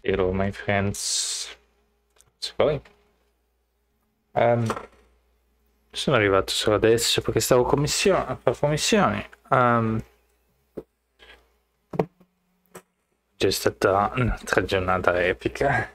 Hello my friends. Poi sono arrivato solo adesso perché stavo a fare commissioni. C'è stata un'altra giornata epica.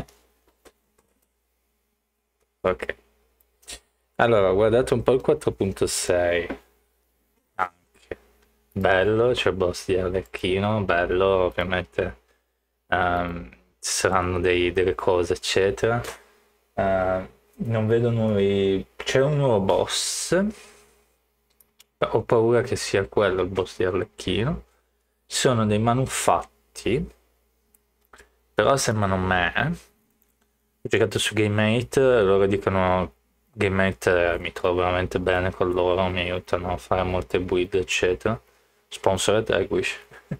Ok. Allora, ho guardato un po' il 4.6. Anche. Bello, c'è il boss di Arlecchino, bello, ovviamente. Ci saranno delle cose, eccetera. Non vedo nuovi. C'è un nuovo boss. Ho paura che sia quello il boss di Arlecchino. Ci sono dei manufatti. Però sembrano me. Ho giocato su GameMate, loro dicono GameMate mi trovo veramente bene con loro, mi aiutano a fare molte build, eccetera. Sponsored Egwish.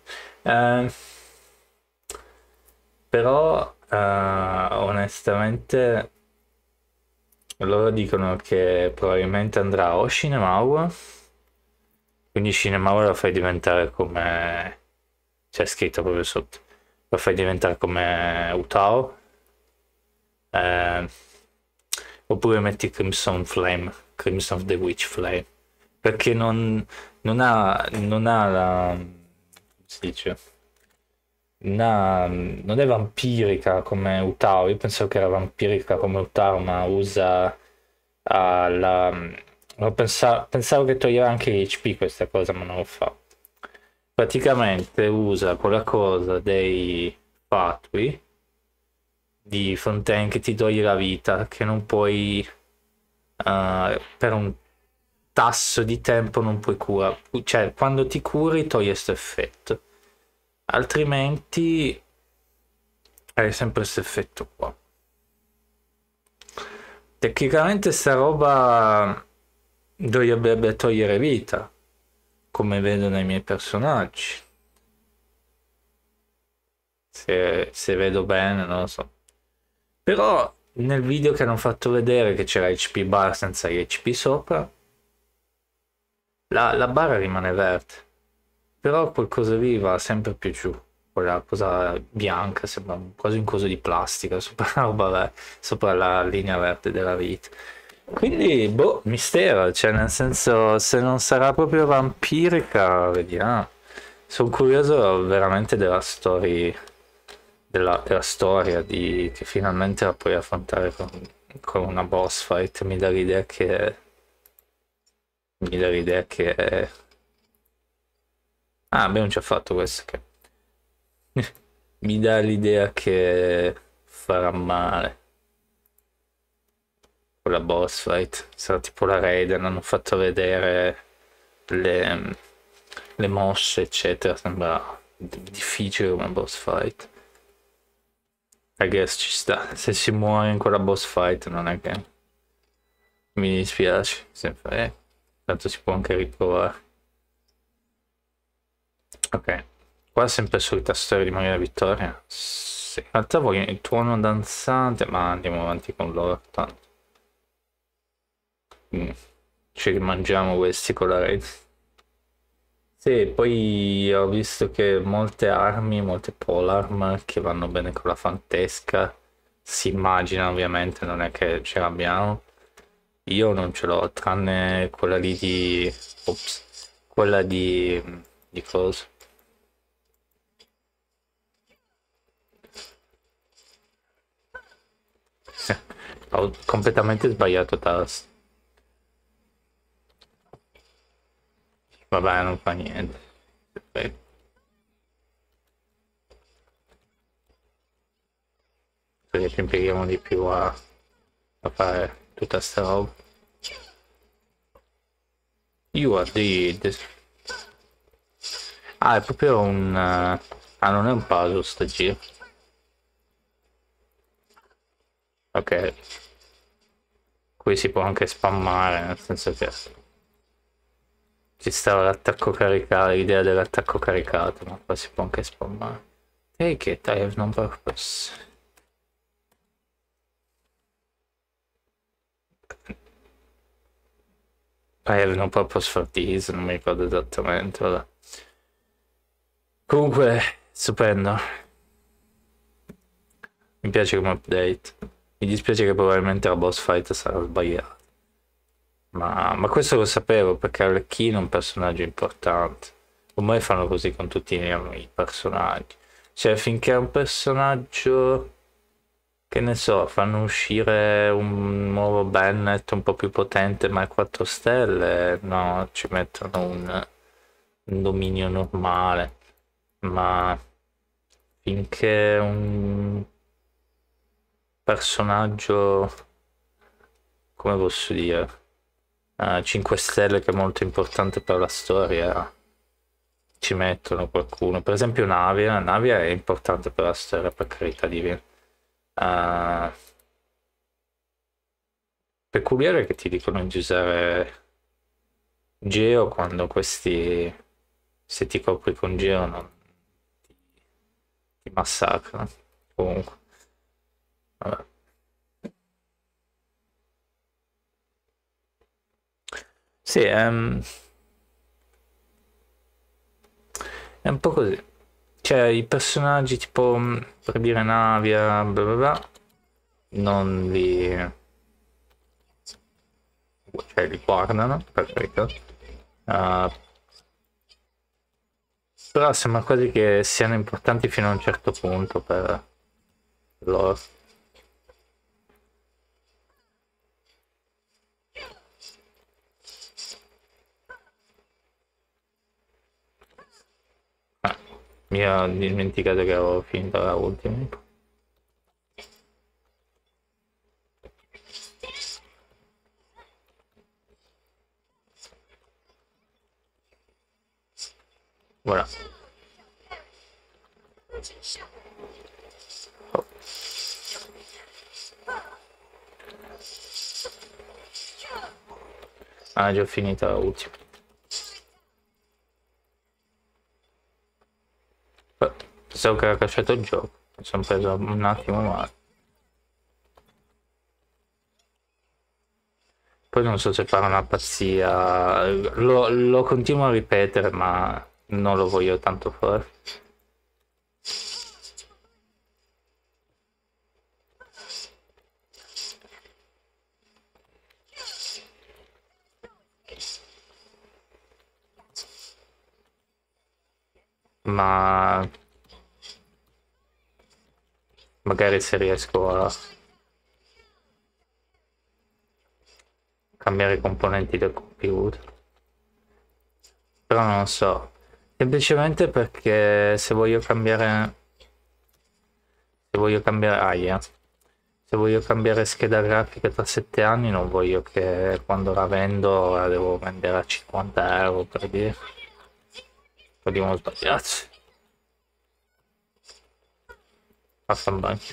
Però onestamente loro dicono che probabilmente andrà o Shinemawa, quindi Shinemawa lo fai diventare come c'è scritto proprio sotto, lo fai diventare come Utao, oppure metti Crimson Flame, Crimson of the Witch Flame, perché non ha la, come si dice, non è vampirica come Utao. Io pensavo che era vampirica come Utao, ma usa la. Pensavo che toglieva anche l'HP questa cosa, ma non lo fa. Praticamente usa quella cosa dei fatui di Fontaine che ti toglie la vita, che non puoi per un tasso di tempo non puoi curare, cioè quando ti curi toglie questo effetto, altrimenti hai sempre questo effetto qua. Tecnicamente sta roba dovrebbe togliere vita, come vedo nei miei personaggi, se vedo bene, non lo so. Però nel video che hanno fatto vedere che c'era HP bar senza HP sopra, la barra rimane verde, però qualcosa lì va sempre più giù, quella cosa bianca sembra quasi un coso di plastica sopra la linea verde della vita. Quindi boh, mistero, cioè nel senso, se non sarà proprio vampirica, vediamo. Sono curioso veramente della storia che finalmente la puoi affrontare con una boss fight. Mi dà l'idea che abbiamo già fatto questo che mi dà l'idea che farà male quella boss fight. Sarà tipo la Raiden, hanno fatto vedere le mosse, eccetera. Sembra difficile come boss fight. I guess ci sta. Se si muore in quella boss fight non è che mi dispiace. Sempre, tanto si può anche riprovare. Ok. Qua sempre solita storia di Maria Vittoria. Sì. In realtà voglio il tuono danzante, ma andiamo avanti con loro tanto. Ci rimangiamo questi con la rete. Sì, poi ho visto che molte armi, molte polearm che vanno bene con la fantesca, si immagina ovviamente, non è che ce l'abbiamo. Io non ce l'ho, tranne quella lì di. Ops, quella di cosa? Ho completamente sbagliato tasto. Vabbè, non fa niente. Perfetto. Perché ci impieghiamo di più a fare tutta sta roba. You are dead. Ah, è proprio un. Ah, non è un puzzle sto giro. Ok. Qui si può anche spammare, nel senso che ci stava l'attacco caricato, l'idea dell'attacco caricato, ma qua si può anche spammare. Take it, I have no purpose. I have no purpose for this, non mi ricordo esattamente, vabbè. Comunque, stupendo. Mi piace come update. Mi dispiace che probabilmente la boss fight sarà sbagliata. Ma questo lo sapevo perché Arlecchino è un personaggio importante. Ormai fanno così con tutti i personaggi. Cioè, finché è un personaggio, che ne so, fanno uscire un nuovo Bennett un po' più potente, ma è 4 stelle, no, ci mettono un dominio normale. Ma finché un personaggio, come posso dire, 5 stelle che è molto importante per la storia, ci mettono qualcuno. Per esempio Navia, Navia è importante per la storia, per carità divina. Uh, Peculiare che ti dicono di usare Geo quando questi, se ti copri con Geo, non ti, ti massacrano. Comunque, vabbè. Sì, è un po' così. Cioè, i personaggi tipo, per dire Navia, bla bla bla, non li, cioè, li guardano, per carità. Uh, Però sembra quasi che siano importanti fino a un certo punto per loro. Mi ho dimenticato che avevo finito la ultima. Voilà. Oh. Ah, già ho finito la ultima. Pensavo che era cacciato il gioco. Mi sono preso un attimo male. Poi non so se fare una pazzia. Lo continuo a ripetere, ma non lo voglio tanto fare. Ma magari se riesco a cambiare i componenti del computer. Però non so. Semplicemente perché se voglio cambiare scheda grafica tra 7 anni, non voglio che quando la vendo la devo vendere a 50 euro per dire. Vediamo sbagliato. Passa un bagno.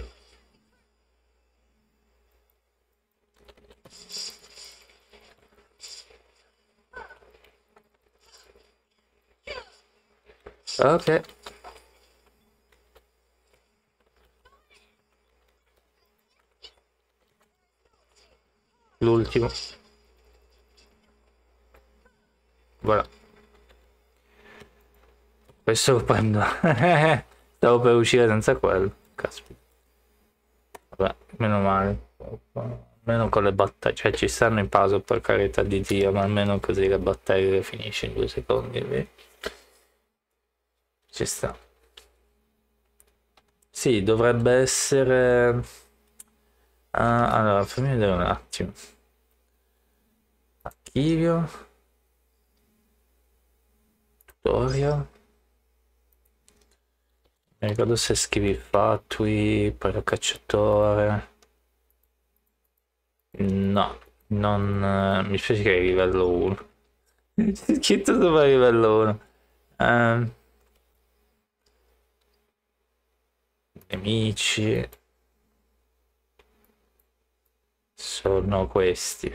Ok. L'ultimo. Voilà. Questo lo prendo. Stavo per uscire senza quello. Caspita. Vabbè, meno male. Almeno con le battaglie. Cioè ci stanno in pausa per carità di Dio, ma almeno così le battaglie le finisce in 2 secondi. Ci sta. Sì, dovrebbe essere... allora, fammi vedere un attimo. Archivio. Tutorial. Mi ricordo se scrivi Fatui, poi lo cacciatore. No, non... mi spiace che è livello 1. C'è scritto sopra livello 1. Nemici sono questi.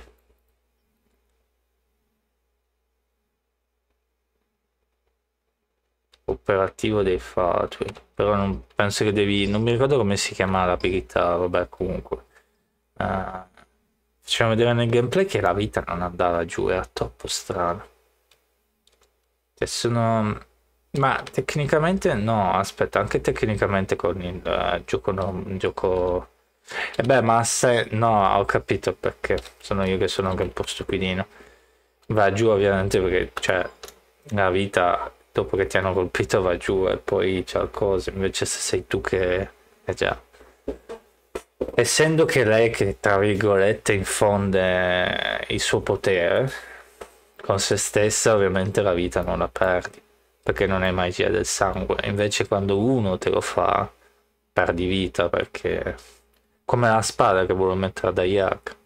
Operativo dei fatui. Però non penso che devi... non mi ricordo come si chiama l'abilità, vabbè comunque. Facciamo vedere nel gameplay che la vita non andava giù, era troppo strano. Cioè sono... Ma tecnicamente no, aspetta, anche tecnicamente con il gioco, no, il gioco... E beh, ma se... No, ho capito perché sono io che sono anche un po' stupidino. Va giù ovviamente perché, cioè, la vita dopo che ti hanno colpito va giù e poi c'è qualcosa, invece se sei tu che... già. Essendo che lei che, tra virgolette, infonde il suo potere con se stessa, ovviamente la vita non la perdi, perché non è magia del sangue. Invece quando uno te lo fa, perdi vita, perché... Come la spada che vuole mettere da Yak.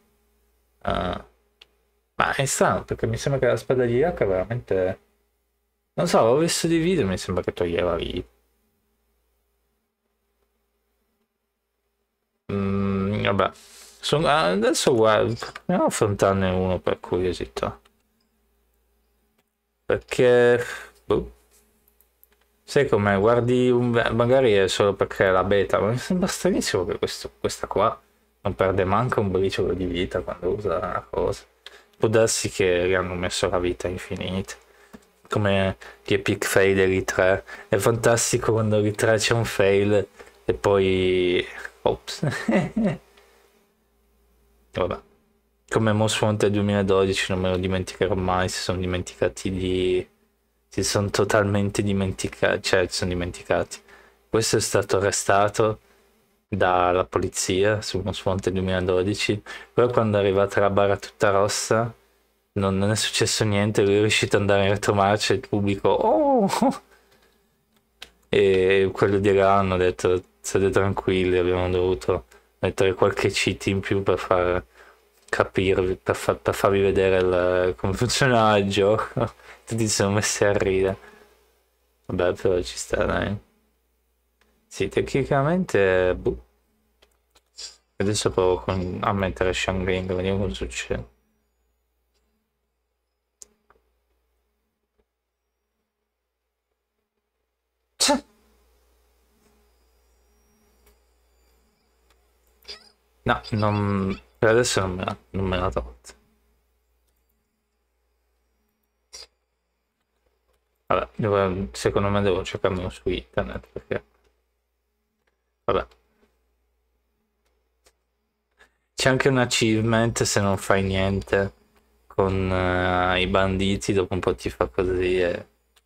Ma è strano, perché mi sembra che la spada di Yak veramente... Non so, avevo visto dei video e mi sembra che toglieva vita. Vabbè. Adesso guarda, andiamo a affrontarne uno per curiosità. Perché... boh. Sai com'è? Guardi magari è solo perché è la beta, ma mi sembra stranissimo che questa qua non perde manco un briciolo di vita quando usa una cosa. Può darsi che gli hanno messo la vita infinita. Come gli epic fail degli 3. È fantastico quando gli 3 c'è un fail e poi... Ops. Vabbè. Come Most Wanted 2012 non me lo dimenticherò mai, si sono dimenticati di... Si sono totalmente dimenticati, cioè si sono dimenticati. Questo è stato arrestato dalla polizia su Most Wanted 2012, però quando è arrivata la barra tutta rossa non è successo niente, lui è riuscito ad andare in retromarcia e il pubblico oh! E quello di là hanno detto state tranquilli, abbiamo dovuto mettere qualche cheat in più per far capirvi, per farvi vedere come funzionava il gioco. Tutti si sono messi a ridere. Vabbè, però ci sta, dai. Sì, tecnicamente, boh. Adesso provo a mettere Shangling, vediamo cosa succede. No, per adesso non me l'ha tolta. Vabbè, secondo me devo cercarmelo su internet perché... Vabbè. C'è anche un achievement se non fai niente con i banditi, dopo un po' ti fa così e...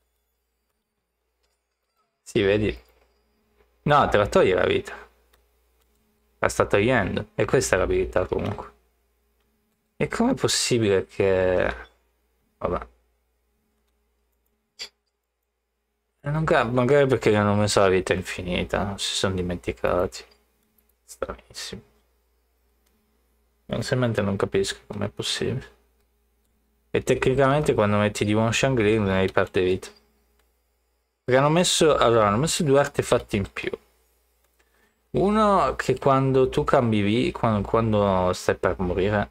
Sì, vedi? No, te la toglie la vita. La sta togliendo. E questa è l'abilità comunque. E com'è possibile che... Vabbè. Magari perché gli hanno messo la vita infinita, si sono dimenticati. Stranissimo. Onestamente non capisco com'è possibile. E tecnicamente quando metti di buon Shangri non hai perde vita. Perché hanno messo due artefatti in più. Uno che quando tu cambi vita, quando stai per morire,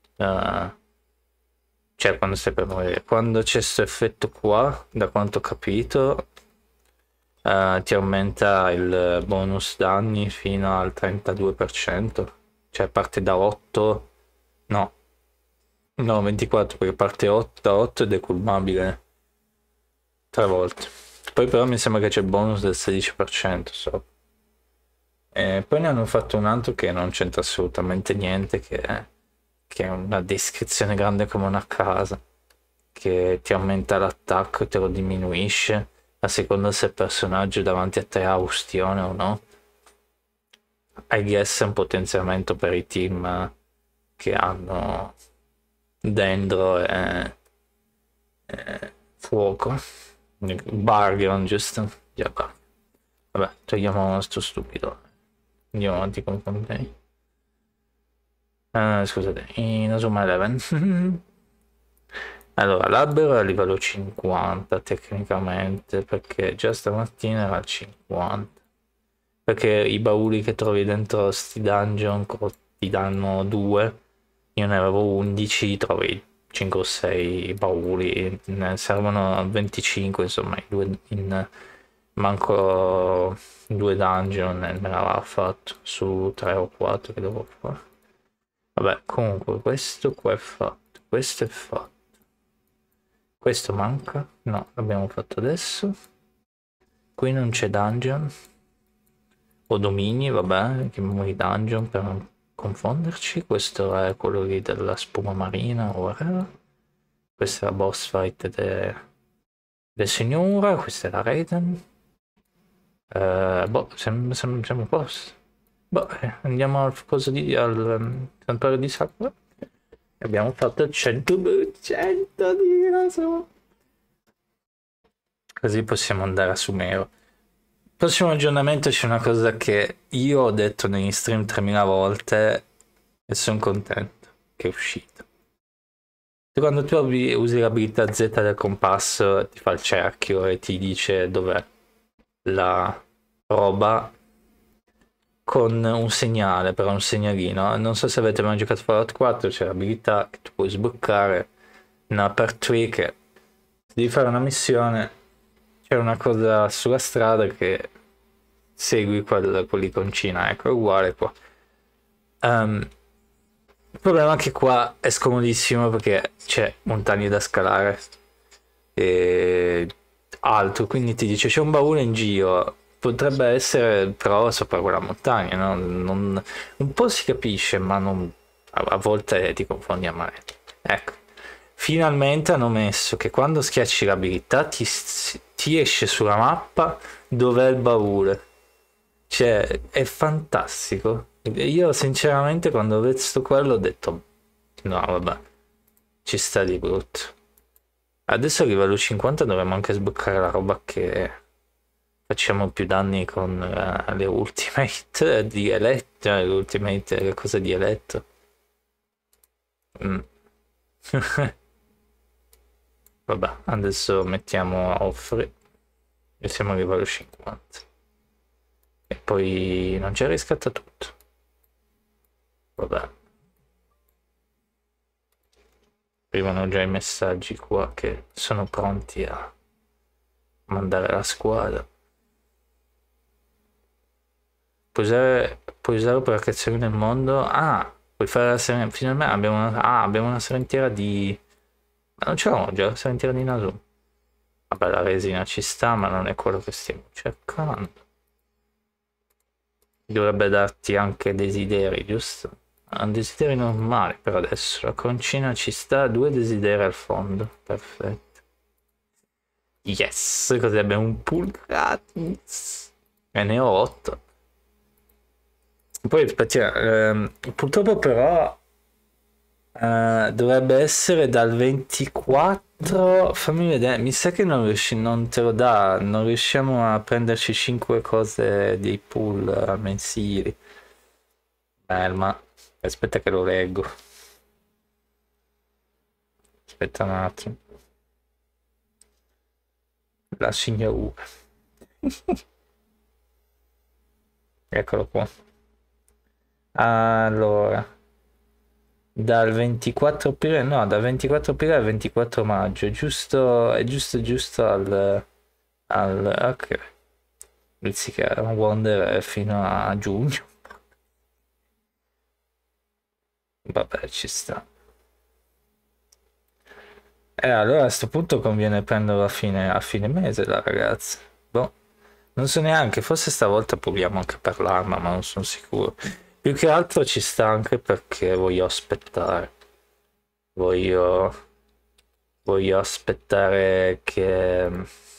cioè quando stai per morire, quando c'è questo effetto qua, da quanto ho capito, ti aumenta il bonus danni fino al 32%, cioè parte da 8, no, 24 perché parte 8, da 8 ed è colmabile 3 volte. Poi però mi sembra che c'è il bonus del 16%, so. E poi ne hanno fatto un altro che non c'entra assolutamente niente, che è una descrizione grande come una casa, che ti aumenta l'attacco e te lo diminuisce a seconda se il personaggio davanti a te ha ustione o no. I guess è un potenziamento per i team che hanno dentro e fuoco. Bargain, giusto? Già, vabbè, togliamo sto stupido. Andiamo avanti con contegni. Scusate, in Asuma 11. Allora, l'albero è a livello 50 tecnicamente, perché già stamattina era al 50. Perché i bauli che trovi dentro sti dungeon ti danno 2. Io ne avevo 11, trovi 5 o 6 bauli, ne servono 25, insomma, manco 2 dungeon me l'aveva fatto su 3 o 4 che devo fare. Vabbè, comunque questo qua è fatto, questo è fatto. Questo manca? No, l'abbiamo fatto adesso. Qui non c'è dungeon. O domini, vabbè, chiamiamoli dungeon per non confonderci. Questo è quello lì della spuma marina, whatever. Questa è la boss fight del signora, questa è la Raiden. Boh, siamo a posto. Boh, andiamo al coso santuario di Sakura. Abbiamo fatto il 100% di raso. Così possiamo andare a Sumero. Prossimo aggiornamento c'è una cosa che io ho detto negli stream 3000 volte e sono contento che è uscita. Quando tu usi l'abilità Z del compasso ti fa il cerchio e ti dice dov'è la roba con un segnale, però un segnalino. Non so se avete mai giocato Fallout 4, c'è l'abilità che tu puoi sbloccare una per tree che se devi fare una missione c'è una cosa sulla strada che segui quell'iconcina, ecco, è uguale qua. Il problema è che qua è scomodissimo perché c'è montagne da scalare e altro, quindi ti dice c'è un baule in giro, potrebbe essere però sopra quella montagna, no? Un po' si capisce, ma a volte ti confondi a male. Ecco, finalmente hanno messo che quando schiacci l'abilità ti esce sulla mappa dov'è il baule. Cioè, è fantastico. Io sinceramente quando ho visto quello ho detto no, vabbè, ci sta di brutto. Adesso a livello 50 dovremmo anche sbloccare la roba che facciamo più danni con le ultimate di eletto, le ultimate le cose di eletto. Vabbè, adesso mettiamo offri e siamo a livello 50. E poi non c'è riscatta tutto. Vabbè. Arrivano già i messaggi qua che sono pronti a mandare la squadra. Puoi usare operazioni nel mondo. Ah, puoi fare la serentiera. Finalmente abbiamo una serentiera di. Ma non c'eravamo già la serentiera di Nasu. Vabbè, la resina ci sta, ma non è quello che stiamo cercando. Dovrebbe darti anche desideri, giusto? Un desideri normale per adesso. La concina ci sta, 2 desideri al fondo. Perfetto. Yes, così abbiamo un pool gratis. E ne ho 8. Poi aspetta, purtroppo però dovrebbe essere dal 24. Fammi vedere, mi sa che non te lo dà, non riusciamo a prenderci 5 cose dei pool mensili. Ma aspetta che lo leggo. Aspetta un attimo. La signora. Eccolo qua. Allora, dal 24 aprile, no, dal 24 aprile al 24 maggio, è giusto ok. Pizzica Wonder fino a giugno. Vabbè, ci sta. Allora a questo punto conviene prenderlo a fine mese la ragazza. Boh, non so neanche, forse stavolta proviamo anche per l'arma, ma non sono sicuro. Più che altro ci sta anche perché voglio aspettare. Voglio aspettare che.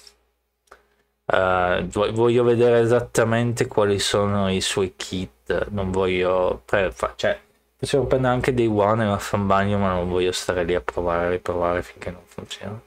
Voglio vedere esattamente quali sono i suoi kit. Non voglio. Cioè, possiamo prendere anche dei one e una fan bagno, ma non voglio stare lì a provare e riprovare finché non funziona.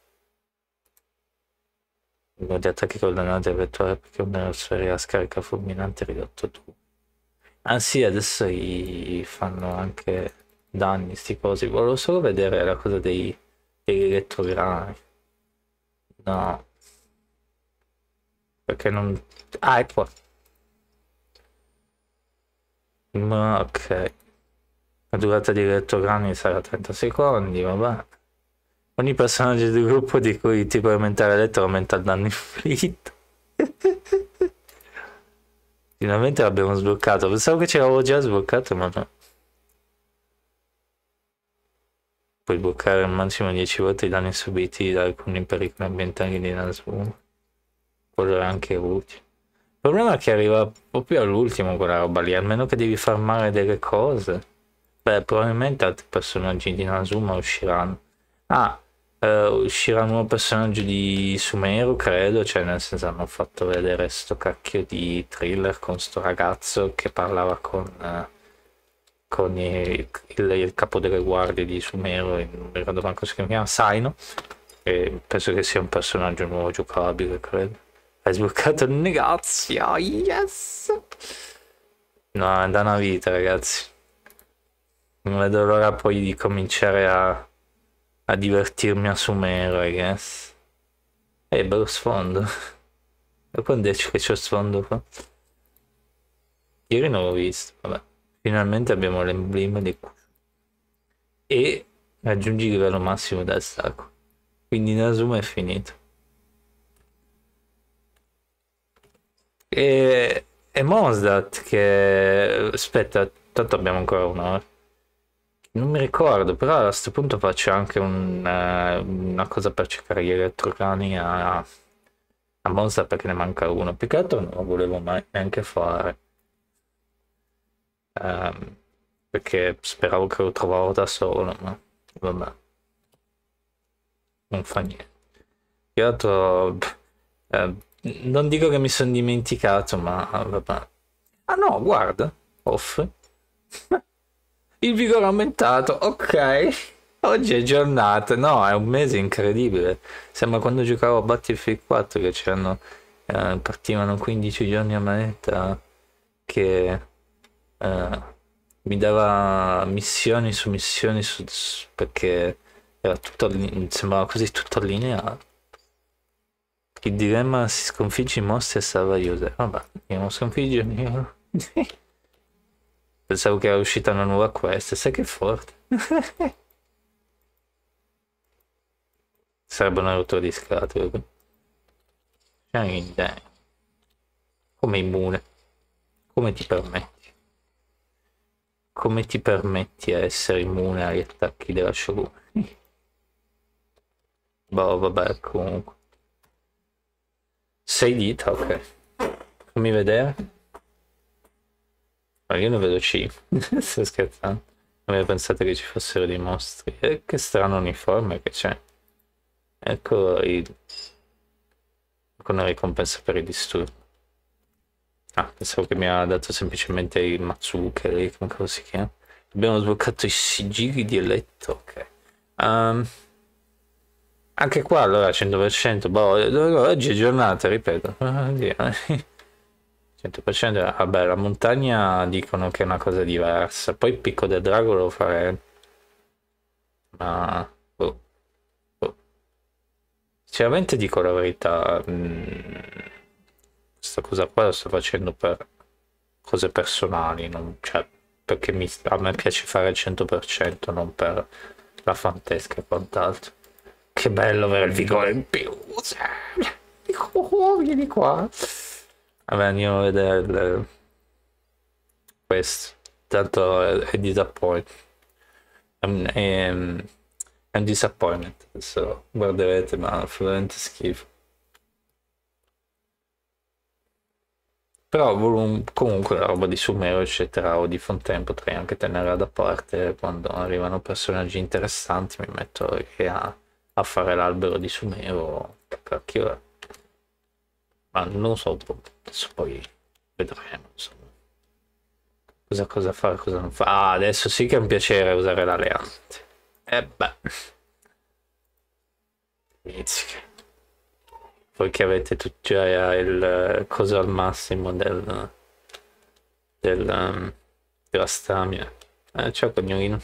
Gli attacchi coordinati vettoriali perché una sfera scarica fulminante ridotto tu. Ah sì, adesso fanno anche danni sti cosi. Volevo solo vedere la cosa degli elettrograni. No. Perché non. Ah, è qua. Ma ok. La durata di elettrogrammi sarà 30 secondi, vabbè. Ogni personaggio del gruppo di cui ti puoi aumentare l'elettro aumenta il danno inflitto. Finalmente l'abbiamo sbloccato. Pensavo che ce l'avevo già sbloccato, ma no. Puoi bloccare al massimo 10 volte i danni subiti da alcuni pericoli ambientali di Nazgûl. quello è anche utile. Il problema è che arriva proprio all'ultimo quella roba lì, almeno che devi farmare delle cose. Beh, probabilmente altri personaggi di Inazuma usciranno. Ah, uscirà un nuovo personaggio di Sumeru, credo, cioè nel senso hanno fatto vedere sto cacchio di thriller con sto ragazzo che parlava con il capo delle guardie di Sumeru, non mi ricordo manco se si chiama Saino, e penso che sia un personaggio nuovo giocabile, credo. Hai sbloccato il negozio, yes! No, è da una vita, ragazzi. Non vedo l'ora poi di cominciare a divertirmi a Sumeru, I guess. Bello sfondo. E quando è che c'è sfondo qua? Ieri non l'ho visto, vabbè. Finalmente abbiamo l'emblema di Q. E raggiungi il livello massimo del sacco. Quindi Inazuma è finito. E Mosdat che... Aspetta, tanto abbiamo ancora un'ora. Non mi ricordo, però a questo punto faccio anche una cosa per cercare gli elettrocani a Monza perché ne manca uno. Più che altro non lo volevo mai neanche fare. Perché speravo che lo trovavo da solo, ma vabbè. Non fa niente. Più che altro... non dico che mi sono dimenticato, ma vabbè. Ah no, guarda, offre. Il vigore aumentato, ok. Oggi è giornata, no, è un mese incredibile. Sembra quando giocavo a Battlefield 4 che c'erano, partivano 15 giorni a manetta che mi dava missioni su missioni perché era tutto, sembrava così tutto allineato. Il dilemma si sconfigge i mostri e salva user. Vabbè, io non sconfiggo io. Pensavo che era uscita una nuova quest, sai che forte. Sarebbe una rottura di scatole. Come immune. Come ti permetti? Come ti permetti a essere immune agli attacchi della Shogun? Boh, vabbè, comunque. 6 dita, ok. Fammi vedere. Ma io ne vedo 5. Sto scherzando. Non avevo pensato che ci fossero dei mostri. Che strano uniforme che c'è. Ecco con una ricompensa per i disturbi. Ah, pensavo che mi ha dato semplicemente il Matsuke lì, come si chiama. Abbiamo sbloccato i sigilli di Eletto, ok. Anche qua allora 100%, boh, oggi è giornata, ripeto. 100%, vabbè, la montagna dicono che è una cosa diversa, poi il picco del drago lo farei. Ma... Sinceramente dico la verità, questa cosa qua la sto facendo per cose personali, cioè, perché a me piace fare il 100%, non per la fantesca e quant'altro. Che bello avere il vigore in più, vieni qua. Vabbè, andiamo a vedere questo, tanto è disappointing. È un disappointment, adesso guarderete, ma fa veramente schifo. Però comunque la roba di Sumeru eccetera o di Fontaine potrei anche tenerla da parte quando arrivano personaggi interessanti, mi metto a fare l'albero di Sumeru perché ma non lo so, adesso poi vedremo insomma cosa fare, cosa non fare. Ah, adesso sì che è un piacere usare l'alleante. E beh, Mizzica. Voi che avete già il coso al massimo della stamina. Ciao cognolino.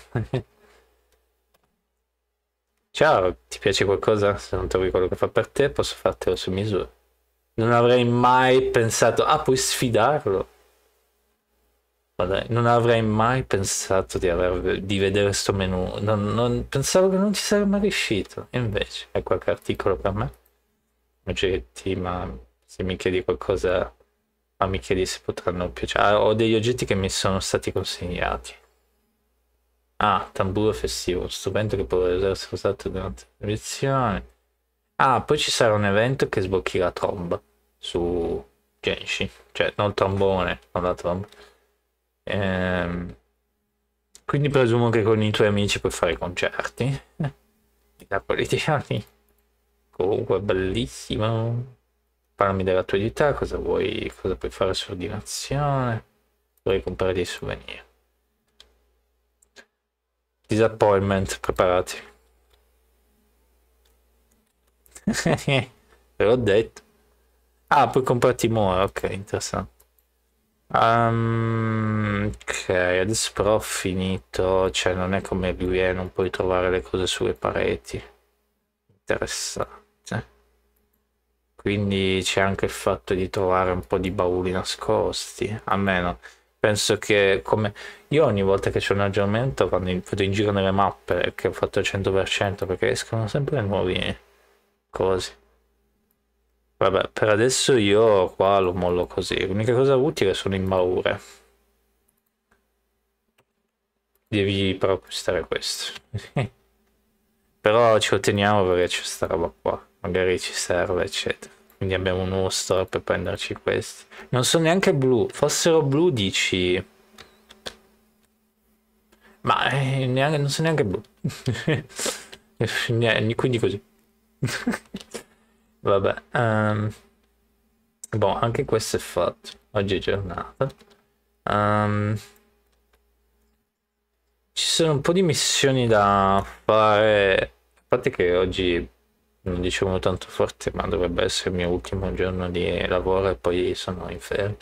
Ciao, ti piace qualcosa? Se non trovi quello che fa per te, posso fartelo su misura. Non avrei mai pensato... Ah, puoi sfidarlo. Ma dai, non avrei mai pensato di vedere sto menu. Pensavo che non ci sarebbe mai riuscito. Invece, hai qualche articolo per me? Oggetti, ma se mi chiedi qualcosa... Ma mi chiedi se potranno piacere. Ah, ho degli oggetti che mi sono stati consigliati. Ah, tamburo festivo, stupendo che può essere usato durante le lezioni. Ah, poi ci sarà un evento che sblocchi la tromba. su Genshin, cioè non trombone, non la tromba. Quindi presumo che con i tuoi amici puoi fare i concerti. I napoletani. Comunque bellissimo. Parlami della tua età, cosa vuoi, cosa puoi fare su ordinazione. Vorrei comprare dei souvenir. Disappointment, preparati. Ve l'ho detto. Ah, puoi comprarti more, ok, interessante. Ok, adesso però ho finito, cioè non è come lui è, non puoi trovare le cose sulle pareti. Interessante. Quindi c'è anche il fatto di trovare un po' di bauli nascosti, almeno penso che come io ogni volta che c'è un aggiornamento vado in giro nelle mappe che ho fatto al 100% perché escono sempre nuovi cosi. Vabbè, per adesso io qua lo mollo così. L'unica cosa utile sono impaure. Devi però acquistare questo. Però ci otteniamo perché c'è sta roba qua. Magari ci serve, eccetera. Quindi abbiamo un nuovo store per prenderci questi. Non sono neanche blu. Fossero blu dici... Ma non sono neanche blu. Quindi così. Vabbè. Boh, anche questo è fatto. Oggi è giornata. Ci sono un po' di missioni da fare. A parte che oggi non dicevo tanto forte, ma dovrebbe essere il mio ultimo giorno di lavoro e poi sono in ferie.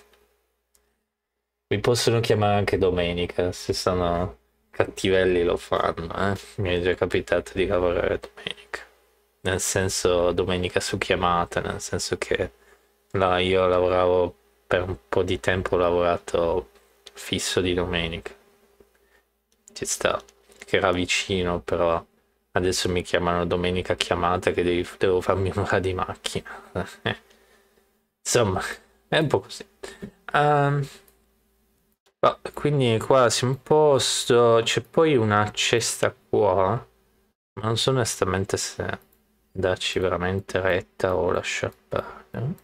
Mi possono chiamare anche domenica, se sono cattivelli lo fanno, eh. Mi è già capitato di lavorare domenica. Nel senso, domenica su chiamata, nel senso che io lavoravo per un po' di tempo, ho lavorato fisso di domenica. Ci sta, che era vicino, però adesso mi chiamano domenica chiamata che devo farmi un'ora di macchina. Insomma, è un po' così. Ehm, quindi qua siamo a posto, c'è poi una cesta qua, ma non so onestamente se darci veramente retta o lasciar perdere.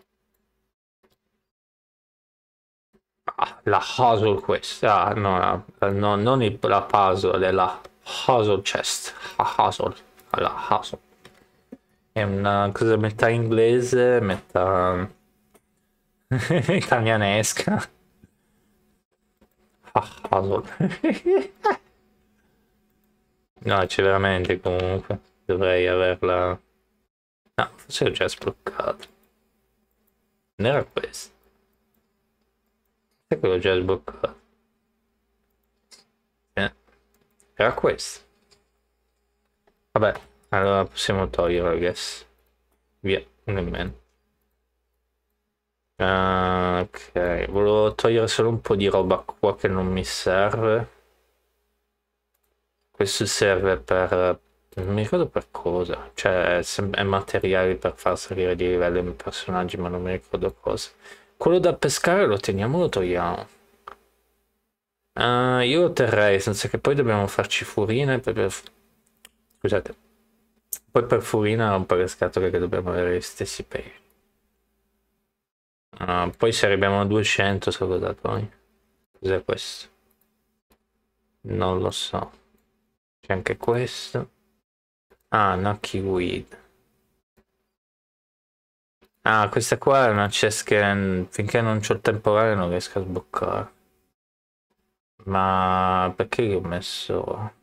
Ah, la puzzle questa, ah, no, non la puzzle, è la puzzle chest, la puzzle, la puzzle. È una cosa metà inglese, metà italianesca. Ah, puzzle. No, c'è veramente comunque, dovrei averla... No, forse l'ho già sbloccato. Non era questo. Sai che l'ho già sbloccato? Era questo. Vabbè, allora possiamo toglierlo, I guess. Via, un in meno. Ah, ok, volevo togliere solo un po' di roba qua che non mi serve. Questo serve per... non mi ricordo per cosa. Cioè, è materiale per far salire di livello i miei personaggi, ma non mi ricordo cosa. Quello da pescare lo teniamo o lo togliamo? Io lo terrei, senza che poi dobbiamo farci furine. Scusate. Poi per furina rompere le scatole che dobbiamo avere gli stessi pesci. Poi se arriviamo a 200 salutatori. Cos'è questo? Non lo so. C'è anche questo. Ah, Nucky Weed. Ah, questa qua è una chest che finché non c'ho il temporale non riesco a sbloccare. Ma perché io ho messo...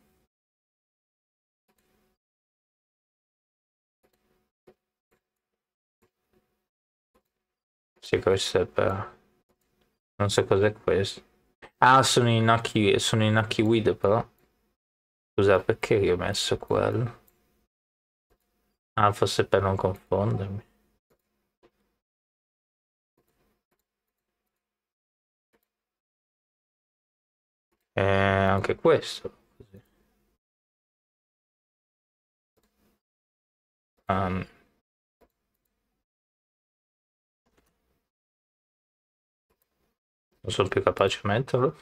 Sì, questo è per... Non so cos'è questo. Ah, sono i Nucky Weed però. Scusa, perché io ho messo quello? Ah, forse per non confondermi. Anche questo. Um, non sono più capace a metterlo.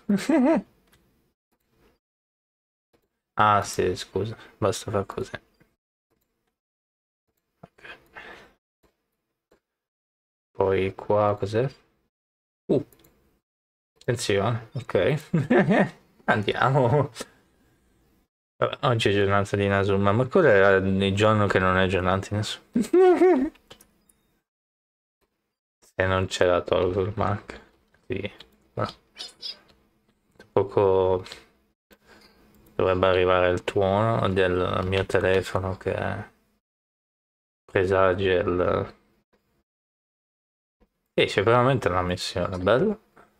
Ah, sì, scusa, basta far così. Ok. Poi qua cos'è? Attenzione, ok. Andiamo. Vabbè, oggi è giornata di Nasuma, ma quello era il giorno che non è giornata di Nasuma. Se non ce la tolgo il Mac. Sì. No. Tra poco dovrebbe arrivare il tuono del mio telefono che presagia il... c'è veramente una missione, bella.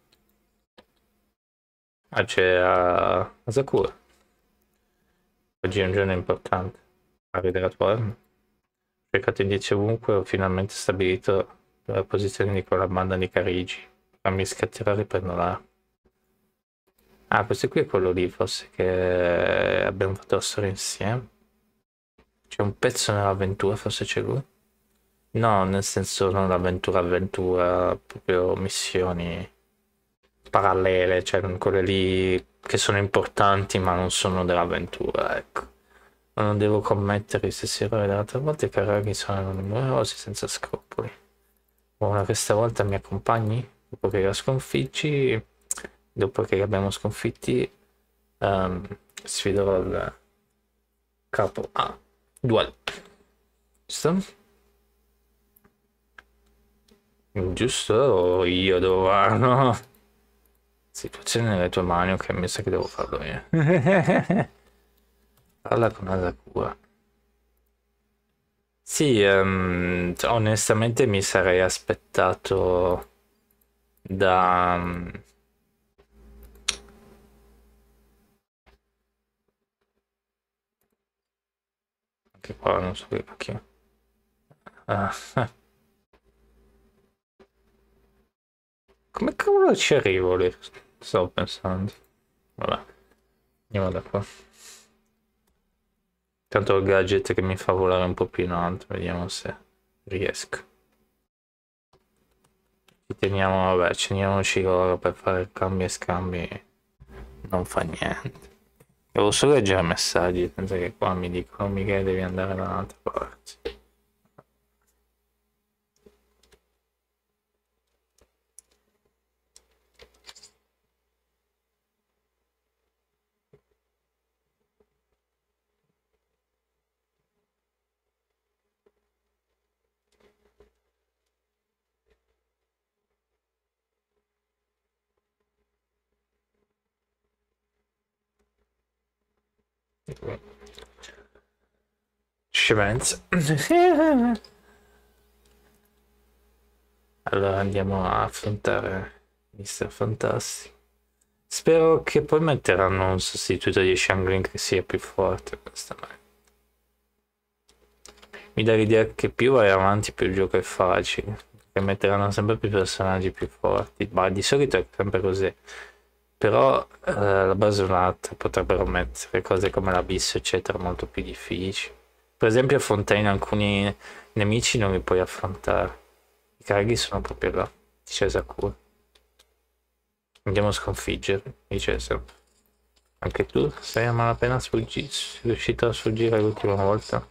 Ah, c'è a Sakura. Oggi è un giorno importante. A vedere a Ho cercato indizi ovunque, ho finalmente stabilito la posizione di quella banda di Carigi. Fammi scatterare per non. Ah, questo qui è quello lì, forse, che abbiamo fatto la storia insieme. C'è un pezzo nell'avventura, forse c'è lui? No, nel senso non avventura, proprio missioni parallele, cioè quelle lì che sono importanti ma non sono dell'avventura, ecco. Non devo commettere gli stessi errori dell'altra volta, i caraghi sono numerosi senza scrupoli. Ora questa volta mi accompagni? Dopo che la sconfiggi, dopo che li abbiamo sconfitti, sfiderò il capo a duel. Giusto? Giusto? O io devo farlo? Situazione nelle tue mani, ok, mi sa che devo farlo io. Parla con Asakura. Sì, onestamente mi sarei aspettato da... anche qua non so che cacchio. Ah. Come cavolo ci arrivo lì? Stavo pensando. Vabbè, andiamo da qua. Tanto il gadget che mi fa volare un po' più in alto, vediamo se riesco. Ci teniamo, vabbè, teniamoci loro per fare cambi e scambi. Non fa niente. Devo solo leggere messaggi, senza che qua mi dicono Michele devi andare da un'altra parte. Scemenza. Allora andiamo a affrontare Mr. Fantastic. Spero che poi metteranno un sostituto di Shangling che sia più forte, onestamente. Mi dà l'idea che più vai avanti più il gioco è facile, perché metteranno sempre più personaggi più forti, ma di solito è sempre così. Però la base è un'altra, potrebbero mettere cose come l'abisso eccetera molto più difficili. Per esempio a Fontaine alcuni nemici non li puoi affrontare, i carghi sono proprio là, dice Sakura. Andiamo a sconfiggerli, dice sempre. Anche tu sei a malapena riuscito a sfuggire l'ultima volta?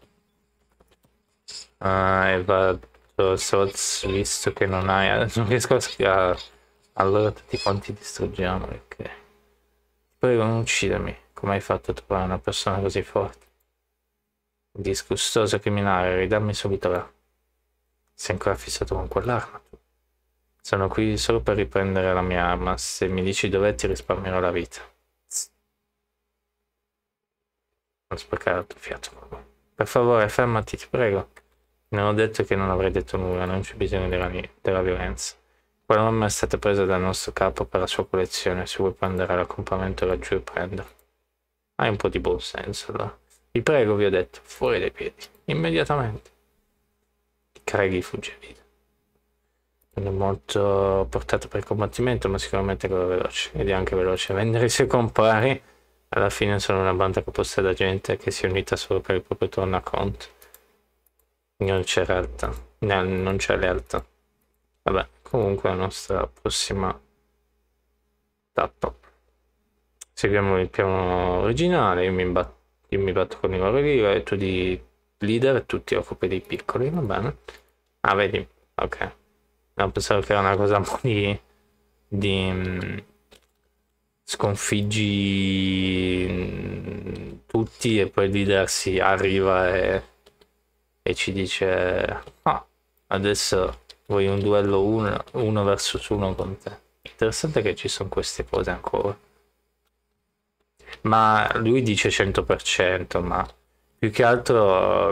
E vado Soz, visto che non hai... non riesco a spiegare. Allora tutti quanti distruggiamo, ok. Prego non uccidermi, come hai fatto a trovare una persona così forte? Disgustoso criminale, ridammi subito là. Sei ancora fissato con quell'arma tu? Sono qui solo per riprendere la mia arma, se mi dici dov'è ti risparmierò la vita. Non sprecare il tuo fiato. Per favore fermati, ti prego. Non ho detto che non avrei detto nulla, non c'è bisogno della violenza. Quell'uomo è stata presa dal nostro capo per la sua collezione, se vuoi prendere l'accompagnamento laggiù e prendere. Hai un po' di buon senso, allora. Vi prego, vi ho detto, fuori dai piedi, immediatamente. Craghi fugge via. Non è molto portato per il combattimento, ma sicuramente quello veloce. Ed è anche veloce a vendere i suoi compari. Alla fine sono una banda composta da gente che si è unita solo per il proprio tornaconto. Non c'è realtà. Non c'è lealtà. Vabbè, comunque la nostra prossima tappa. Seguiamo il piano originale, io mi batto con i loro e tu di leader e tu ti occupi dei piccoli, va bene? Ah, vedi? Ok. No, pensavo che era una cosa un po' di sconfiggi tutti e poi il leader si arriva e ci dice ah, adesso vuoi un duello uno versus uno con te. Interessante che ci sono queste cose ancora. Ma lui dice 100%, ma più che altro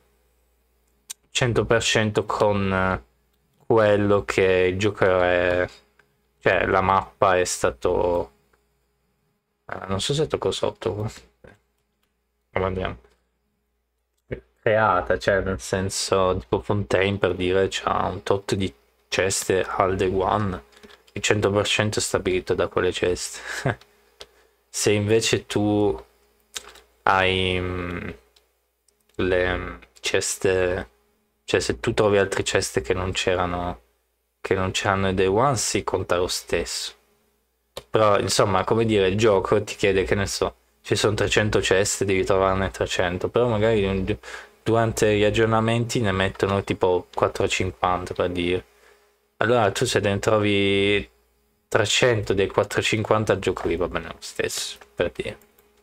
100% con quello che il gioco è, cioè la mappa è stato, non so se tocco sotto, come andiamo, creata, cioè nel senso tipo Fontaine per dire c'ha un tot di ceste al day one, il 100% è stabilito da quelle ceste. Se invece tu hai le ceste, cioè se tu trovi altre ceste che non c'erano i day one, si conta lo stesso. Però insomma, come dire, il gioco ti chiede che ne so, ci sono 300 ceste, devi trovarne 300, però magari durante gli aggiornamenti ne mettono tipo 450 per dire. Allora tu se ne trovi 300 dei 450 il gioco lì va bene lo stesso, per dire.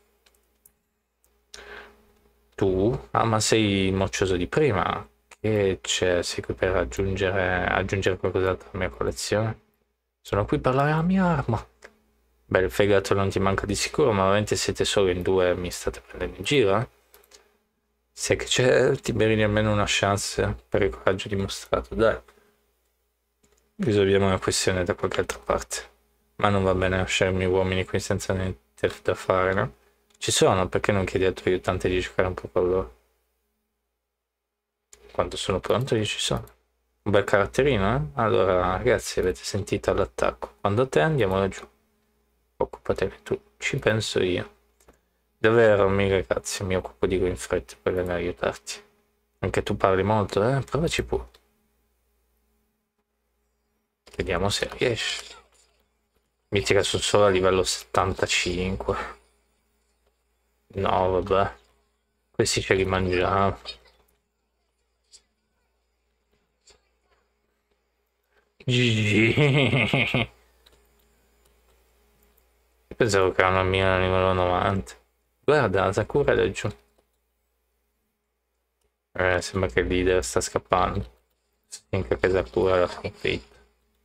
Tu? Ah, ma sei moccioso di prima. Che c'è? Sei qui per aggiungere qualcos'altro alla mia collezione? Sono qui per la mia arma. Beh, il fegato non ti manca di sicuro, ma veramente siete solo in due, mi state prendendo in giro, eh? Se che c'è, ti meriti almeno una chance per il coraggio dimostrato, dai. Risolviamo la questione da qualche altra parte. Ma non va bene lasciarmi uomini qui senza niente da fare, no? Ci sono, perché non chiedi al tuo aiutante di giocare un po' con loro? Quando sono pronto io ci sono. Un bel caratterino, eh? Allora, ragazzi, avete sentito l'attacco. Quando te andiamo laggiù. Occupatene tu, ci penso io. Davvero, miei ragazzi, mi occupo di lui in fretta per venire a aiutarti. Anche tu parli molto, eh? Provaci pure. Vediamo se riesci. Mi tira sul solo a livello 75. No, vabbè. Questi ce li mangiamo. GG. Pensavo che era una mia a livello 90. Guarda, la Sakura è laggiù. Sembra che il leader sta scappando. Finché che Sakura l'ha sconfitta.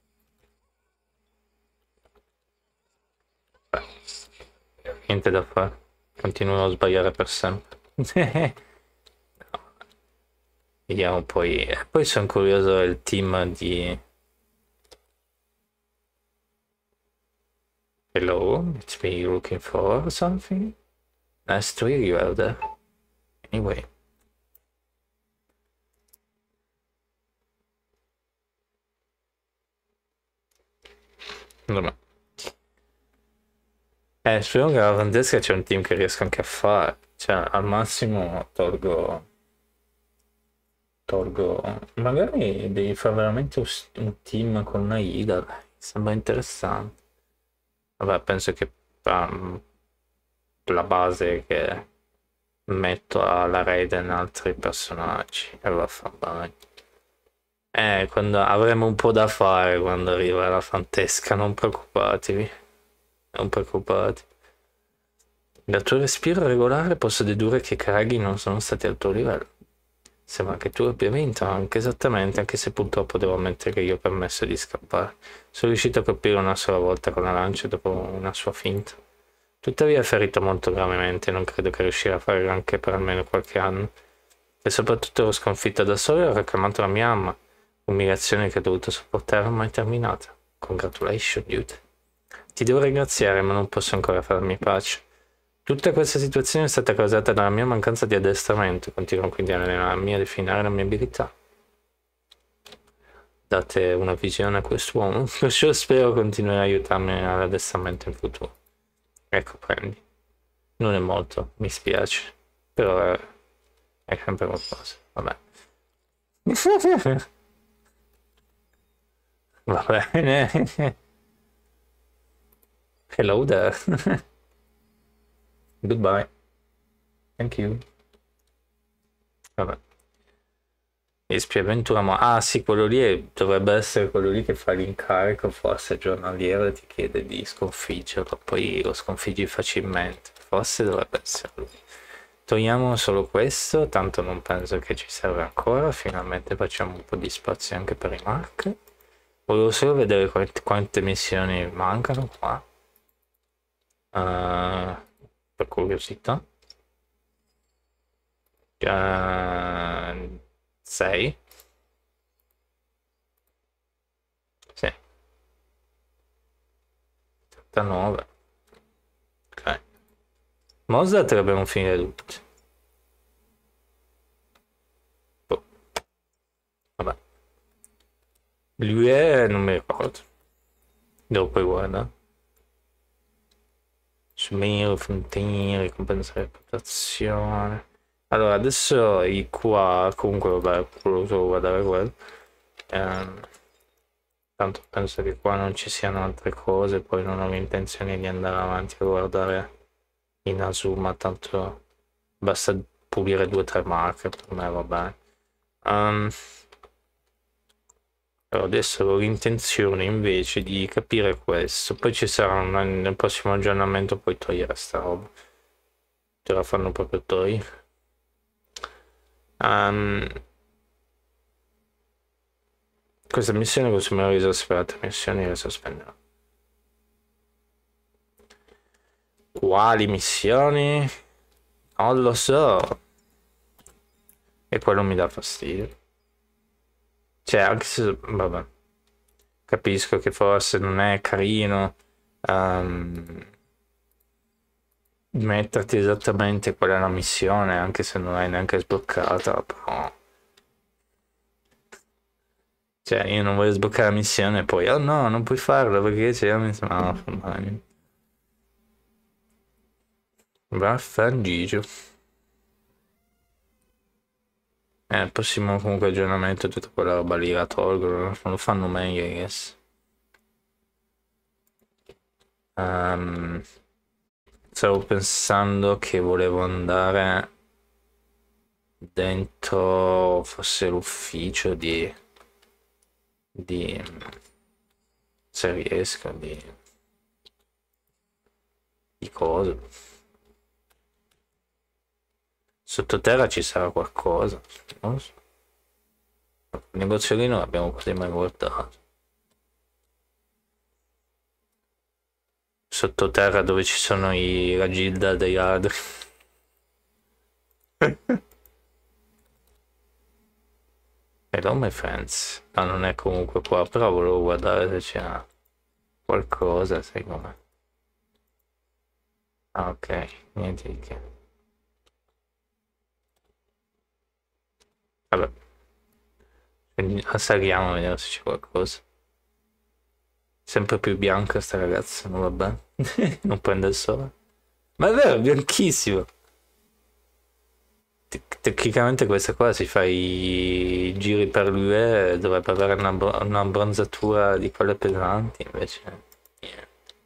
Niente da fare. Continuo a sbagliare per sempre. Vediamo poi. Poi sono curioso del team di. Hello, it's me looking for something. Nice to hear you out there. Anyway. Vabbè. Spero che alla Francesca c'è un team che riesca anche a fare. Cioè, al massimo tolgo. Magari devi fare veramente un team con una Ida. Sembra interessante. Vabbè, penso che la base che metto alla Raiden altri personaggi e va a far bene. Quando avremo un po' da fare quando arriva la Fantesca, non preoccupatevi. Non preoccupate. Dal tuo respiro regolare posso dedurre che i Karagi non sono stati al tuo livello. Sembra che tu abbia vinto anche esattamente, anche se purtroppo devo ammettere che io ho permesso di scappare. Sono riuscito a colpire una sola volta con la lancia dopo una sua finta. Tuttavia è ferito molto gravemente e non credo che riuscirà a fare anche per almeno qualche anno. E soprattutto ero sconfitta da solo e ho reclamato la mia arma. Umiliazione che ho dovuto sopportare ormai terminata. Congratulations, dude. Ti devo ringraziare, ma non posso ancora farmi pace. Tutta questa situazione è stata causata dalla mia mancanza di addestramento, continuo quindi a allenarmi a definire la mia abilità. Date una visione a quest'uomo, perciò spero continuerà a aiutarmi all'addestramento in futuro. Ecco, prendi. Non è molto, mi spiace, però è sempre qualcosa, vabbè. Va bene. Hello there. Goodbye. Thank you. Vabbè. Esperienza ah sì, quello lì dovrebbe essere quello lì che fa l'incarico, forse giornaliero, e ti chiede di sconfiggerlo, poi lo sconfiggi facilmente. Forse dovrebbe essere lui. Togliamo solo questo, tanto non penso che ci serva ancora. Finalmente facciamo un po' di spazio anche per i mark. Volevo solo vedere quante missioni mancano qua. Per curiosità. 6. Sì. 39. Ok. Mozart dobbiamo finire tutti. Boh. Vabbè. Lui non mi ricordo. Devo poi guardare. Sumero, fontaine, ricompensa reputazione. Allora, adesso i qua, comunque vabbè, volevo solo guardare quello. Tanto penso che qua non ci siano altre cose, poi non ho intenzione di andare avanti a guardare in Azuma, tanto basta pulire 2 o 3 marche, per me va bene. Allora, adesso ho l'intenzione invece di capire questo, poi ci sarà nel prossimo aggiornamento, poi togliere sta roba. Te la fanno proprio togliere. Questa missione consumerà risorse per altre missioni e le sospenderà. Quali missioni? Non lo so. E quello mi dà fastidio. Cioè, anche se... vabbè. Capisco che forse non è carino metterti esattamente qual è la missione, anche se non l'hai neanche sbloccata, però... Cioè, io non voglio sbloccare la missione e poi, oh no, non puoi farlo perché c'è la missione. No, Vaffanculo. Il prossimo comunque aggiornamento tutta quella roba lì la tolgono, non lo fanno meglio, I guess. Stavo pensando che volevo andare dentro forse l'ufficio di se riesco di cose. Sottoterra ci sarà qualcosa, non lo so. Il negozio lì non l'abbiamo quasi mai guardato. Sottoterra dove ci sono la gilda dei ladri. Hello my friends. No, non è comunque qua, però volevo guardare se c'era qualcosa, sai com'è. Ah, ok, niente di che. Vabbè. Quindi assaghiamo a vedere se c'è qualcosa. Sempre più bianca sta ragazza, non va bene. Non prende il sole. Ma è vero, è bianchissimo. Tecnicamente questa qua si fa i giri per l'UE, dovrebbe avere una abbronzatura di quelle pesanti, invece... Yeah.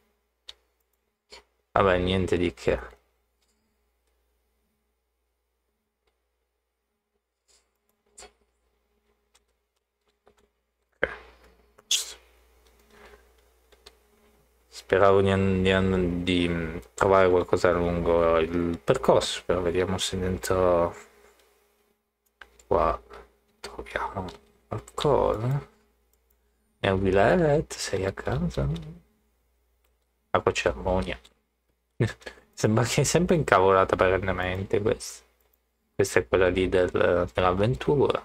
Vabbè, niente di che. Speravo di trovare qualcosa lungo il percorso, però vediamo se dentro qua troviamo qualcosa. Neuvilet, sei a casa? Ah, qua c'è ammonia. Sembra che è sempre incavolata perennemente questa. Questa è quella lì dell'avventura.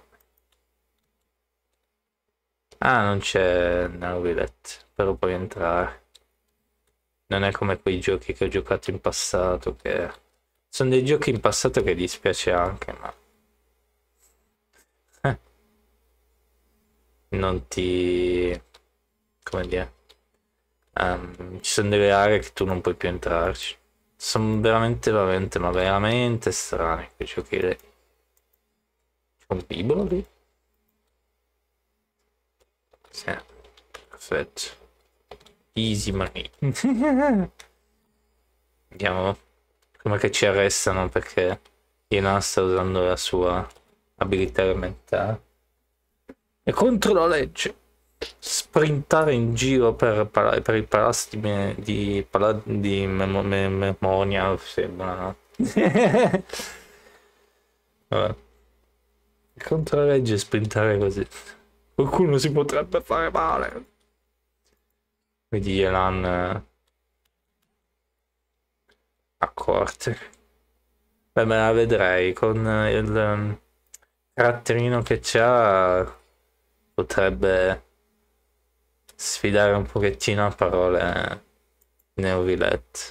Ah, non c'è Neuvilet, però puoi entrare. Non è come quei giochi che ho giocato in passato, che... Sono dei giochi in passato che dispiace anche, ma... Non ti... come dire... ci sono delle aree che tu non puoi più entrarci. Sono veramente, ma veramente strani quei giochi lì. C'è un libro lì? Sì, perfetto. Easy money. Vediamo come che ci arrestano perché Iena sta usando la sua abilità elementare. È contro la legge sprintare in giro per i palazzi di memoria. Sì, buonanotte. Vabbè. È contro la legge sprintare così. Qualcuno si potrebbe fare male. Vedi Yelan a corte. Beh, me la vedrei con il caratterino che c'ha. Potrebbe sfidare un pochettino a parole neovilette.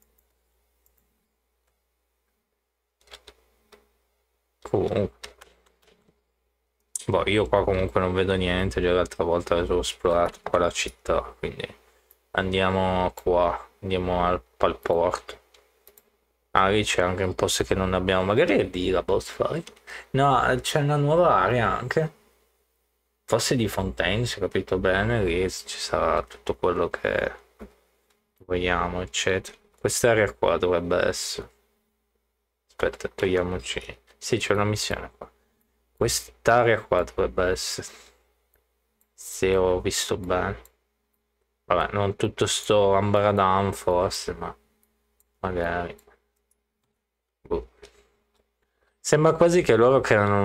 Comunque. Boh, io qua comunque non vedo niente, già l'altra volta avevo esplorato qua la città, quindi andiamo qua, andiamo al porto. Ah, lì c'è anche un posto che non abbiamo, magari è lì la boss fight. No, c'è una nuova area anche. Forse di Fontaine, se ho capito bene, lì ci sarà tutto quello che vogliamo, eccetera. Quest'area qua dovrebbe essere. Aspetta, togliamoci. Sì, c'è una missione qua. Quest'area qua dovrebbe essere. Se ho visto bene. Vabbè, non tutto sto Ambradan forse, ma magari. Boh. Sembra quasi che loro creano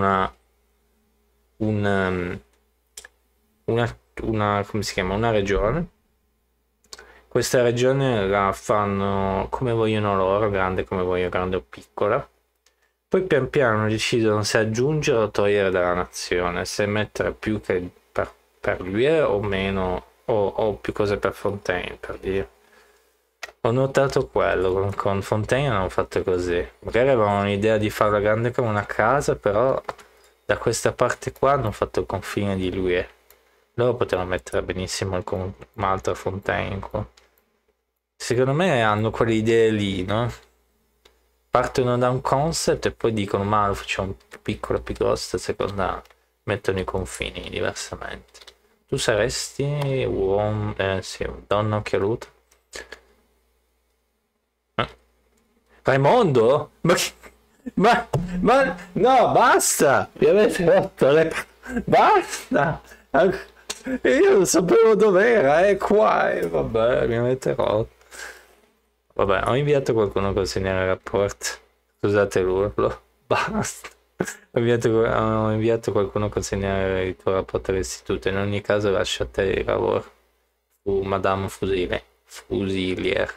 una come si chiama? Una regione. Questa regione la fanno come vogliono loro, grande come vogliono, grande o piccola. Poi pian piano decidono se aggiungere o togliere dalla nazione, se mettere più che per lui o meno, o più cose per Fontaine, per dire. Ho notato quello, con Fontaine hanno fatto così. Magari avevano l'idea di farla grande come una casa, però da questa parte qua hanno fatto il confine di lui. Loro potevano mettere benissimo un'altra Fontaine qua. Secondo me hanno quelle idee lì, no? Partono da un concept e poi dicono ma lo facciamo più piccolo, più grosso, seconda mettono i confini diversamente. Tu saresti uomo, sì, donna occhialuta. Raimondo? Ma no, basta! Mi avete rotto le basta! Io non sapevo dov'era, è qua, e vabbè, mi avete rotto. Vabbè, ho inviato qualcuno a consegnare il rapporto. Scusate l'urlo. Basta. Ho inviato qualcuno a consegnare il tuo rapporto all'istituto. In ogni caso lascia a te il lavoro. Madame Fusilier.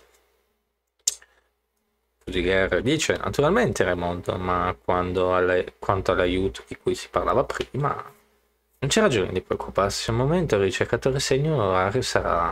Fusilier dice, naturalmente Raimondo, ma quanto all'aiuto di cui si parlava prima, non c'è ragione di preoccuparsi. Al momento il ricercatore segno onorario sarà...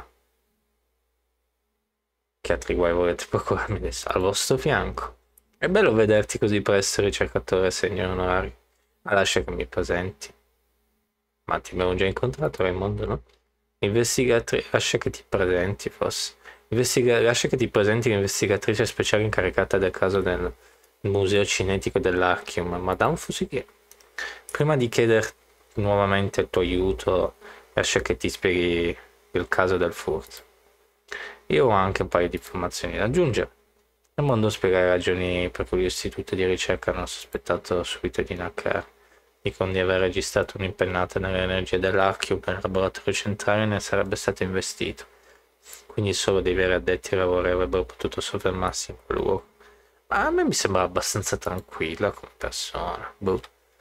Che altri guai volete procurarmi adesso al vostro fianco? È bello vederti così presto, ricercatore segno onorario. Ma lascia che mi presenti. Ma ti abbiamo già incontrato, Raimondo, no? Investigatrice, lascia che ti presenti, forse. Lascia che ti presenti l'investigatrice speciale incaricata del caso del Museo Cinetico dell'Archium, Madame Fusilier. Prima di chiedere nuovamente il tuo aiuto, lascia che ti spieghi il caso del furto. Io ho anche un paio di informazioni da aggiungere. Il mondo spiega le ragioni per cui l'istituto di ricerca hanno sospettato subito di Nacker, dicono di aver registrato un'impennata nell'energia dell'Archium nel laboratorio centrale e ne sarebbe stato investito. Quindi solo dei veri addetti ai lavori avrebbero potuto soffermarsi in quel luogo. Ma a me mi sembra abbastanza tranquilla come persona. Boh.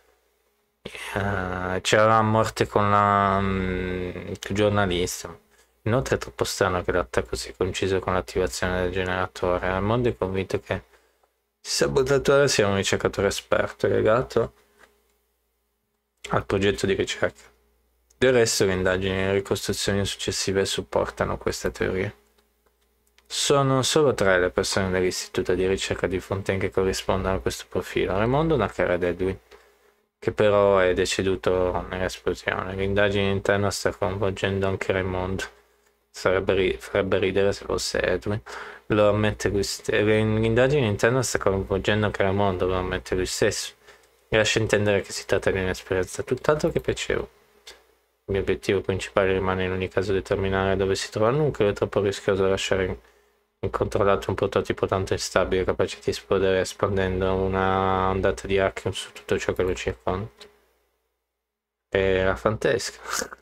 C'era la morte con il giornalista. Inoltre è troppo strano che l'attacco sia coinciso con l'attivazione del generatore. Il mondo è convinto che il sabotatore sia un ricercatore esperto legato al progetto di ricerca. Del resto le indagini e le ricostruzioni successive supportano questa teoria. Sono solo 3 le persone dell'istituto di ricerca di Fontaine che corrispondono a questo profilo. Raimondo, Nacker ed Edwin, che però è deceduto nell'esplosione. L'indagine interna sta coinvolgendo anche Raimondo. Farebbe ridere se fosse Edwin. Lo ammette lui stesso. L'indagine interna sta coinvolgendo anche Raimondo, lo ammette lui stesso. Mi lascia intendere che si tratta di un'esperienza tutt'altro che piacevole. Il mio obiettivo principale rimane in ogni caso determinare dove si trova il nucleo. È troppo rischioso lasciare incontrollato un prototipo tanto instabile capace di esplodere espandendo una ondata di Archium su tutto ciò che lo circonda. Era fantesca.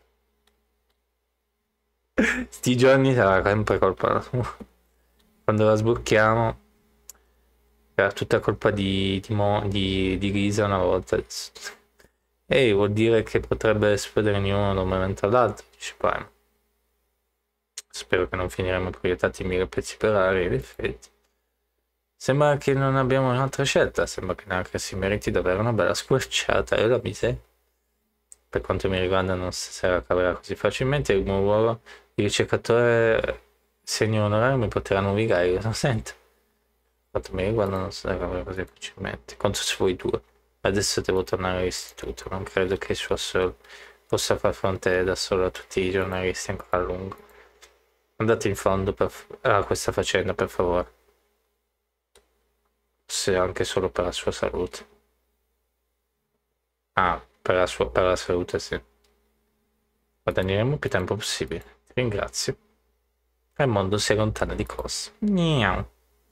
Sti giorni sarà sempre colpa sua. Quando la sblocchiamo era tutta colpa di Lisa una volta. Ehi, vuol dire che potrebbe esplodere in uno da un momento all'altro. Dice Prime. Spero che non finiremo proiettati in 1000 pezzi per aria, in effetti. Sembra che non abbiamo un'altra scelta. Sembra che neanche si meriti davvero una bella squarciata. E la miseria. Per quanto mi riguarda non se la caverà così facilmente. Il mio ruolo di ricercatore segno onorario mi potranno ubicare. Lo sento. Per quanto mi riguarda non se la caverà così facilmente. Conto su voi due. Adesso devo tornare all'istituto. Non credo che il suo solo possa far fronte da solo a tutti i giornalisti ancora a lungo. Andate in fondo a questa faccenda, per favore. Se anche solo per la sua salute. Ah, per la salute, sì. Guadagneremo più tempo possibile. Ti ringrazio. Il mondo si allontana di corsa. Miau.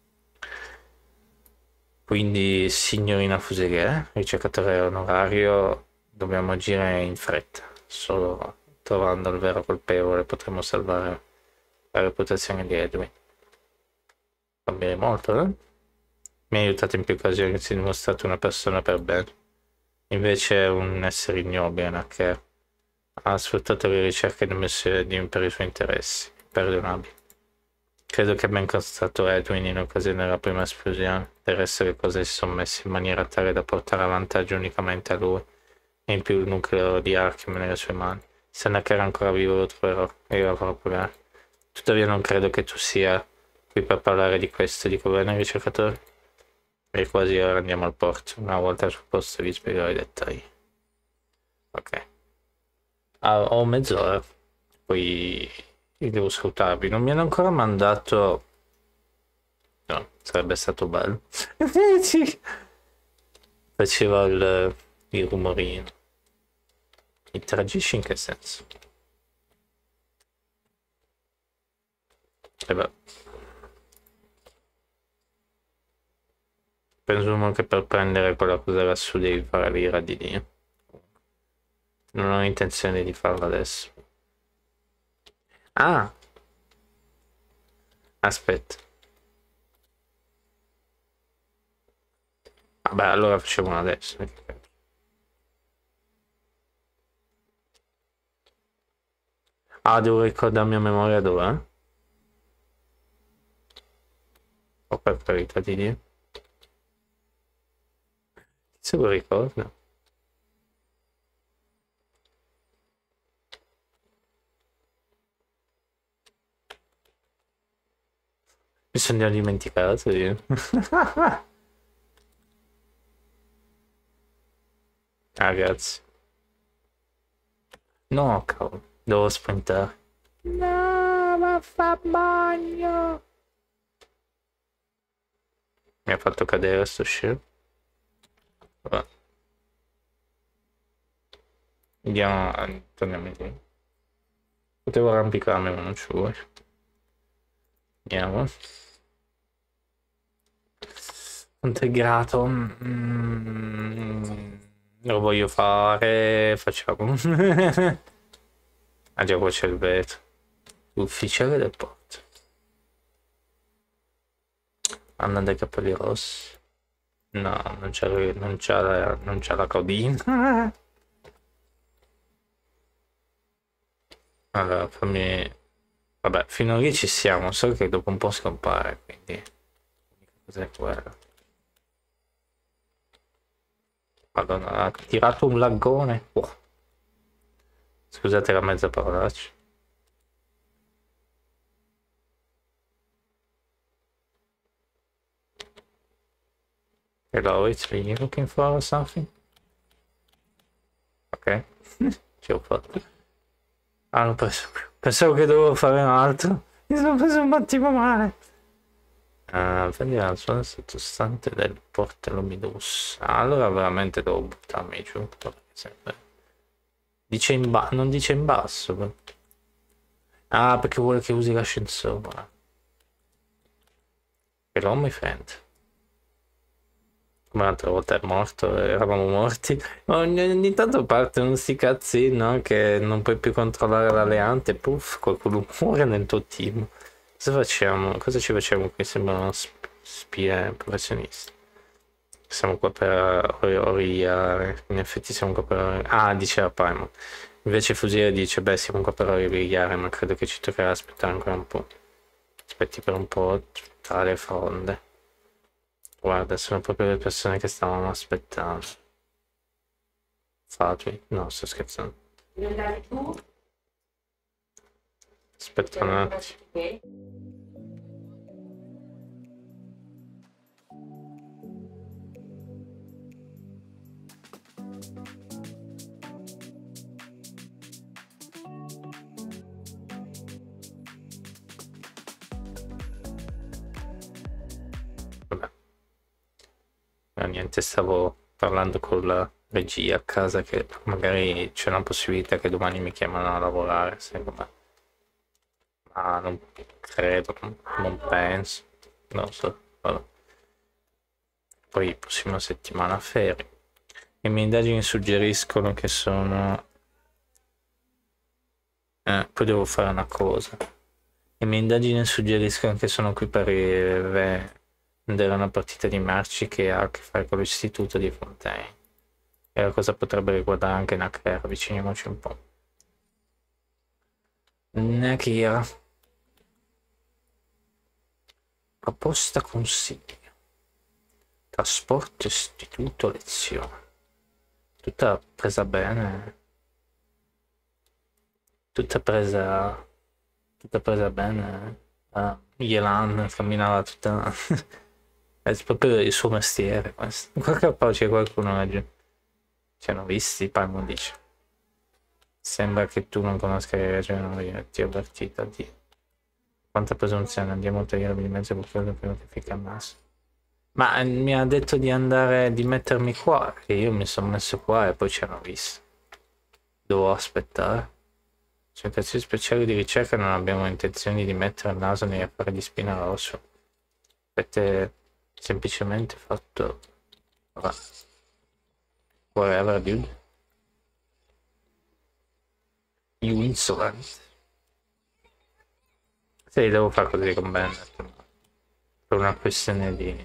Quindi, signorina Fuselier, ricercatore onorario, dobbiamo agire in fretta. Solo trovando il vero colpevole potremo salvare la reputazione di Edwin. Cambierei molto, eh? Mi ha aiutato in più occasioni, si è dimostrato una persona per bene. Invece è un essere ignobile, che ha sfruttato le ricerche del Medium per i suoi interessi. Imperdonabile. Credo che abbia incontrato Edwin in occasione della prima esplosione. Del resto le cose si sono messe in maniera tale da portare a vantaggio unicamente a lui. E in più il nucleo di Arkham nelle sue mani. Se Nack era ancora vivo lo troverò e io la farò pagare. Tuttavia non credo che tu sia qui per parlare di questo, dico bene, ricercatore? E quasi ora andiamo al porto. Una volta sul posto vi spiegherò i dettagli. Ok. Ho mezz'ora. Poi devo salutarvi. Non mi hanno ancora mandato. No, sarebbe stato bello. Sì. Faceva il rumorino. Interagisci in che senso? E beh. Presumo che per prendere quella cosa lassù devi fare l'ira di Dio. Non ho intenzione di farlo adesso. Ah! Aspetta. Vabbè, allora facciamo adesso. Ah, devo ricordarmi a memoria dov'è? O per carità di Dio. Se lo ricordo. Mi sono dimenticato io. Ragazzi. No, cavolo. Devo sprintare. No, ma fa bagno. Mi ha fatto cadere sto scemo. Vabbè. Andiamo, torniamo lì. Potevo arrampicarmi, ma non ci vuoi. Andiamo. Quanto è grato. Lo voglio fare. Facciamo. Ah già, qua c'è il vetro. Ufficiale del porto. Anna dai capelli rossi. No, non c'ha la codina. Allora, fammi. Vabbè, fino a lì ci siamo, so che dopo un po' scompare, quindi. Cos'è quello? Madonna, ha tirato un laggone. Oh. Scusate la mezza parolaccia. Hello, it's me looking for something? Ok, ci ho fatto. Ah, non pensavo che dovevo fare un altro. Mi sono preso un attimo male. Prendi la zona sottostante del portellomidus. Allora veramente devo buttarmi giù. Dice non dice in basso. Ah, perché vuole che usi l'ascensore. Hello, my friend. come l'altra volta è morto, eravamo morti. Ogni tanto partono sti cazzi, no? Che non puoi più controllare l'alleante, puff, qualcuno muore nel tuo team. Cosa facciamo? Cosa ci facciamo qui? Sembrano spie professionisti. Siamo qua per origliare. In effetti siamo qua per... Ah, diceva Paimon. Invece Fusiere dice, beh, siamo qua per origliare, ma credo che ci toccherà aspettare ancora un po'. Aspetti per un po' tra le fronde. Guarda, sono proprio le persone che stavamo aspettando. Fatui? No, sto scherzando. Aspetta un attimo. Vabbè. No, niente, stavo parlando con la regia a casa che magari c'è una possibilità che domani mi chiamano a lavorare, secondo me. Ma non credo, non penso, non so, vabbè. Poi prossima settimana ferie. Le mie indagini suggeriscono che sono... poi devo fare una cosa. Le mie indagini suggeriscono che sono qui per vedere una partita di merci che ha a che fare con l'istituto di Fontaine. E la cosa potrebbe riguardare anche Nakira, avviciniamoci un po'. Nakira. Proposta consiglio. Trasporto, istituto, lezione. Tutta presa bene. Tutta presa bene. Yelan camminava tutta... È proprio il suo mestiere questo. Qualche poi c'è qualcuno oggi. Ci hanno visti, Paimon dice. Sembra che tu non conosca le ragioni, ti ho avvertito di... Quanta presunzione, andiamo a togliermi di mezzo qualcosa prima che fica il naso. Ma mi ha detto di andare, di mettermi qua, che io mi sono messo qua e poi ci hanno visto. Devo aspettare. Cercazioni speciali di ricerca, non abbiamo intenzione di mettere il naso negli affari di Spina Rosso. Avete semplicemente fatto... Whatever, dude. You insolent. Sì, devo fare così con Bennett. Per una questione di...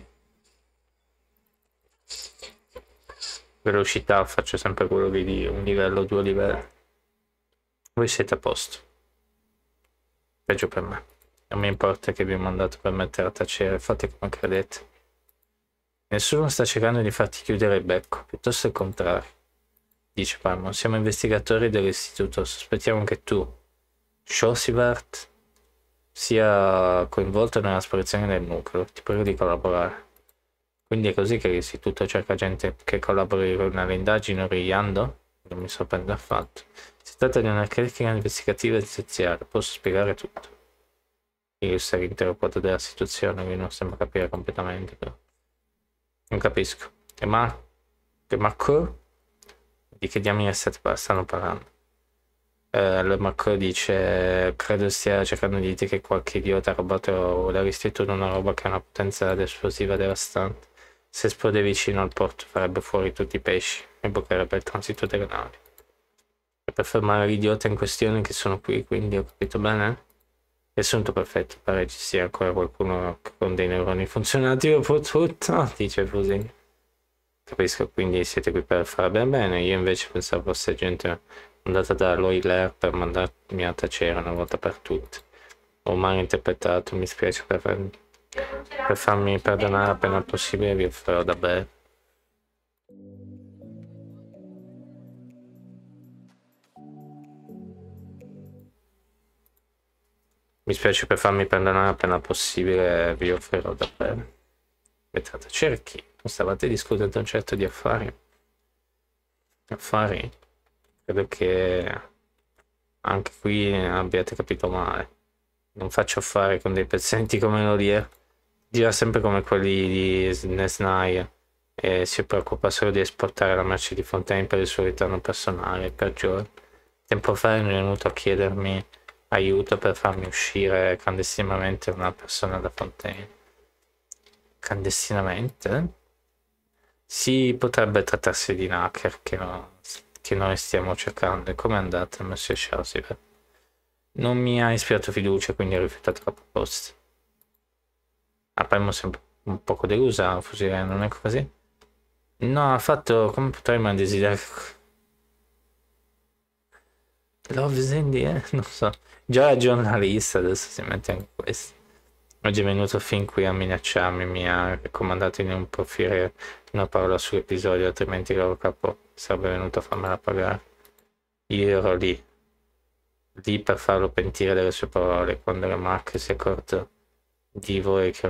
velocità faccio sempre quello di un livello, due livelli. Voi siete a posto. Peggio per me. Non mi importa che vi ho mandato per mettere a tacere, fate come credete. Nessuno sta cercando di farti chiudere il becco, piuttosto il contrario. Dice Paimon, siamo investigatori dell'istituto, sospettiamo che tu, Shosivart, sia coinvolto nella sparizione del nucleo. Ti prego di collaborare. Quindi è così che l'istituto cerca gente che collabori nelle indagini origliando? Non mi sorprende affatto. Si tratta di una critica investigativa essenziale, posso spiegare tutto. Io sarei l'intero quadro della situazione, lui non sembra capire completamente, però. Non capisco. Che Marco? Di che diamine stanno parlando? Marco dice, credo stia cercando di dire che qualche idiota ha rubato dall'istituto una roba che ha una potenza esplosiva devastante. Se esplode vicino al porto farebbe fuori tutti i pesci e bloccherebbe il transito delle navi. E per fermare l'idiota in questione che sono qui, quindi ho capito bene? Riassunto perfetto, pare ci sia ancora qualcuno con dei neuroni funzionati dopo tutto, dice Fusini. Capisco, quindi siete qui per fare bene, io invece pensavo fosse gente andata da Loiler per mandarmi a tacere una volta per tutte. Ho mal interpretato, mi spiace per farmi perdonare appena possibile, vi farò da bere. Mi spiace per farmi perdonare appena possibile, vi offrirò da bere. Mettete cerchi, non stavate discutendo un certo di affari? Affari? Credo che anche qui abbiate capito male. Non faccio affari con dei pezzenti come Lodier. Gira sempre come quelli di Nesnaia e si preoccupa solo di esportare la merce di Fontaine per il suo ritorno personale, peggiore. Tempo fa è venuto a chiedermi aiuto per farmi uscire clandestinamente una persona da Fontaine. Clandestinamente? Si potrebbe trattarsi di un hacker che noi stiamo cercando. E come è andata, Monsieur Chausiver? Non mi ha ispirato fiducia, quindi ho rifiutato la proposta. Avremmo sempre un poco delusa, Fusile, non è così? No, ha fatto come potremmo desiderare. Love is in the air? Non so. Già è giornalista, adesso si mette anche questo. Oggi è venuto fin qui a minacciarmi, mi ha raccomandato di non profferire una parola sull'episodio, altrimenti il loro capo sarebbe venuto a farmela pagare. Io ero lì per farlo pentire delle sue parole, quando la Mark si è accorto di voi che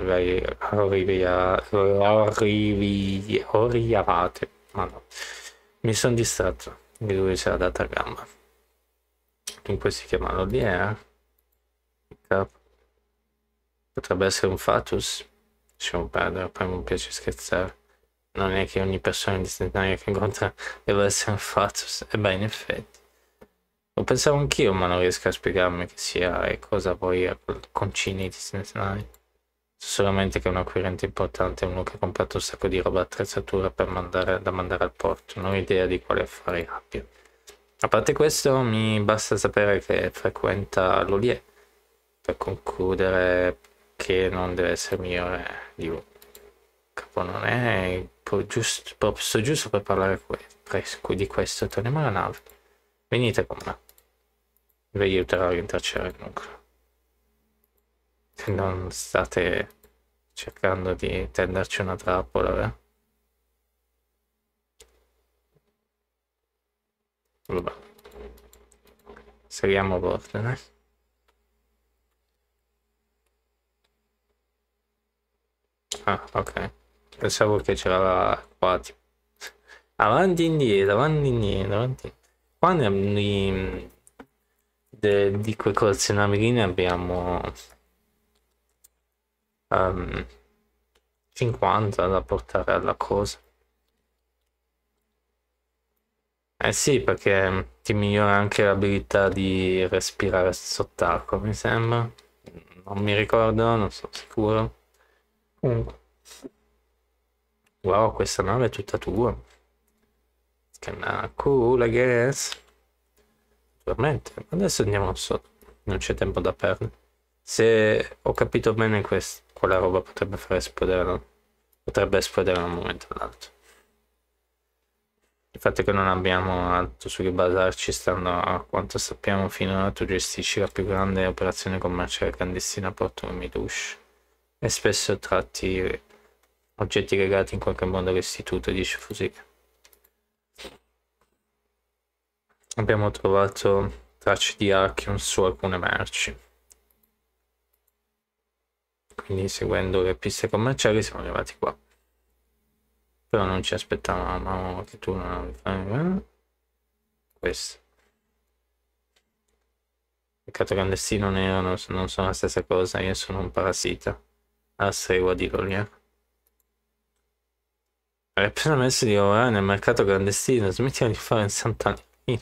oriavate. Ma no, mi sono distratto, di lui si era data a gamba. Dunque si chiama Lodiera. Il capo. Potrebbe essere un Fatus. Lasciamo perdere, poi mi piace scherzare. Non è che ogni persona distintaria che incontra deve essere un Fatus. E beh, in effetti. Lo pensavo anch'io, ma non riesco a spiegarmi che sia e cosa poi a quel concini distinzionali. Solamente che è un acquirente importante, uno che ha comprato un sacco di roba attrezzatura da mandare al porto. Non ho idea di quale affari abbia. A parte questo, mi basta sapere che frequenta l'Olier per concludere che non deve essere migliore di lui. Capo non è giusto per parlare di questo. Torniamo alla nave. Venite con me. Vi aiuterò a rintracciare il nucleo. Se non state cercando di tenderci una trappola, eh? Vabbè. Saliamo a bordo, né? Ah, ok. Pensavo che c'era qua, tipo. Avanti e indietro, avanti e indietro, avanti. Qua di quei collezionabili abbiamo 50 da portare alla cosa. Eh sì, perché ti migliora anche l'abilità di respirare sott'acqua, mi sembra. Non mi ricordo, non sono sicuro. Comunque. Wow, questa nave è tutta tua. Che cool, I guess. Veramente. Adesso andiamo sotto. Non c'è tempo da perdere. Se ho capito bene quella roba potrebbe far esplodere. Potrebbe esplodere da un momento all'altro. Il fatto che non abbiamo altro su cui basarci, stando a quanto sappiamo finora, tu gestisci la più grande operazione commerciale clandestina a Porto Midush e spesso tratti oggetti legati in qualche modo all'istituto, dice Fusile. Abbiamo trovato tracce di Archeon su alcune merci. Quindi seguendo le piste commerciali siamo arrivati qua. Però non ci aspettavamo che tu non fai questo. Peccato clandestino nero non sono la stessa cosa, io sono un parassita. Alla stregua di Lolier. Hai appena messo di lavorare nel mercato clandestino, smettiamo di fare in Sant'Anna.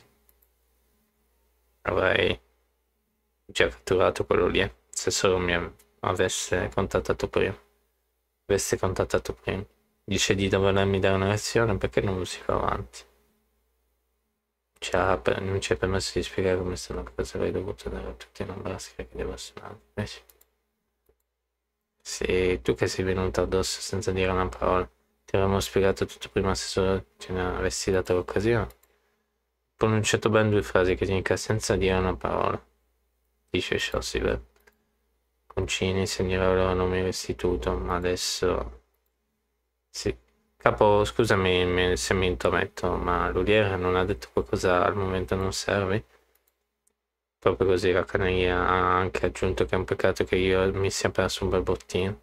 Avrei già catturato quello lì, se solo mi avesse contattato prima. Avesse contattato prima. Dice di dovermi dare una lezione, perché non lo si fa avanti? Non ci ha permesso di spiegare come stanno le cose, avrei dovuto dare a tutti i Nebraska che devo suonare. Sì. Sì, tu che sei venuto addosso senza dire una parola. Ti avremmo spiegato tutto prima se solo ce ne avessi dato l'occasione. Ho pronunciato ben 2 frasi che dica senza dire una parola. Dice Chausiver. Concini insegnerò il loro nome all'istituto, ma adesso... Sì. Capo, scusami se mi intrometto, ma Lulier non ha detto qualcosa al momento non servi? Proprio così la canaglia ha anche aggiunto che è un peccato che io mi sia perso un bel bottino.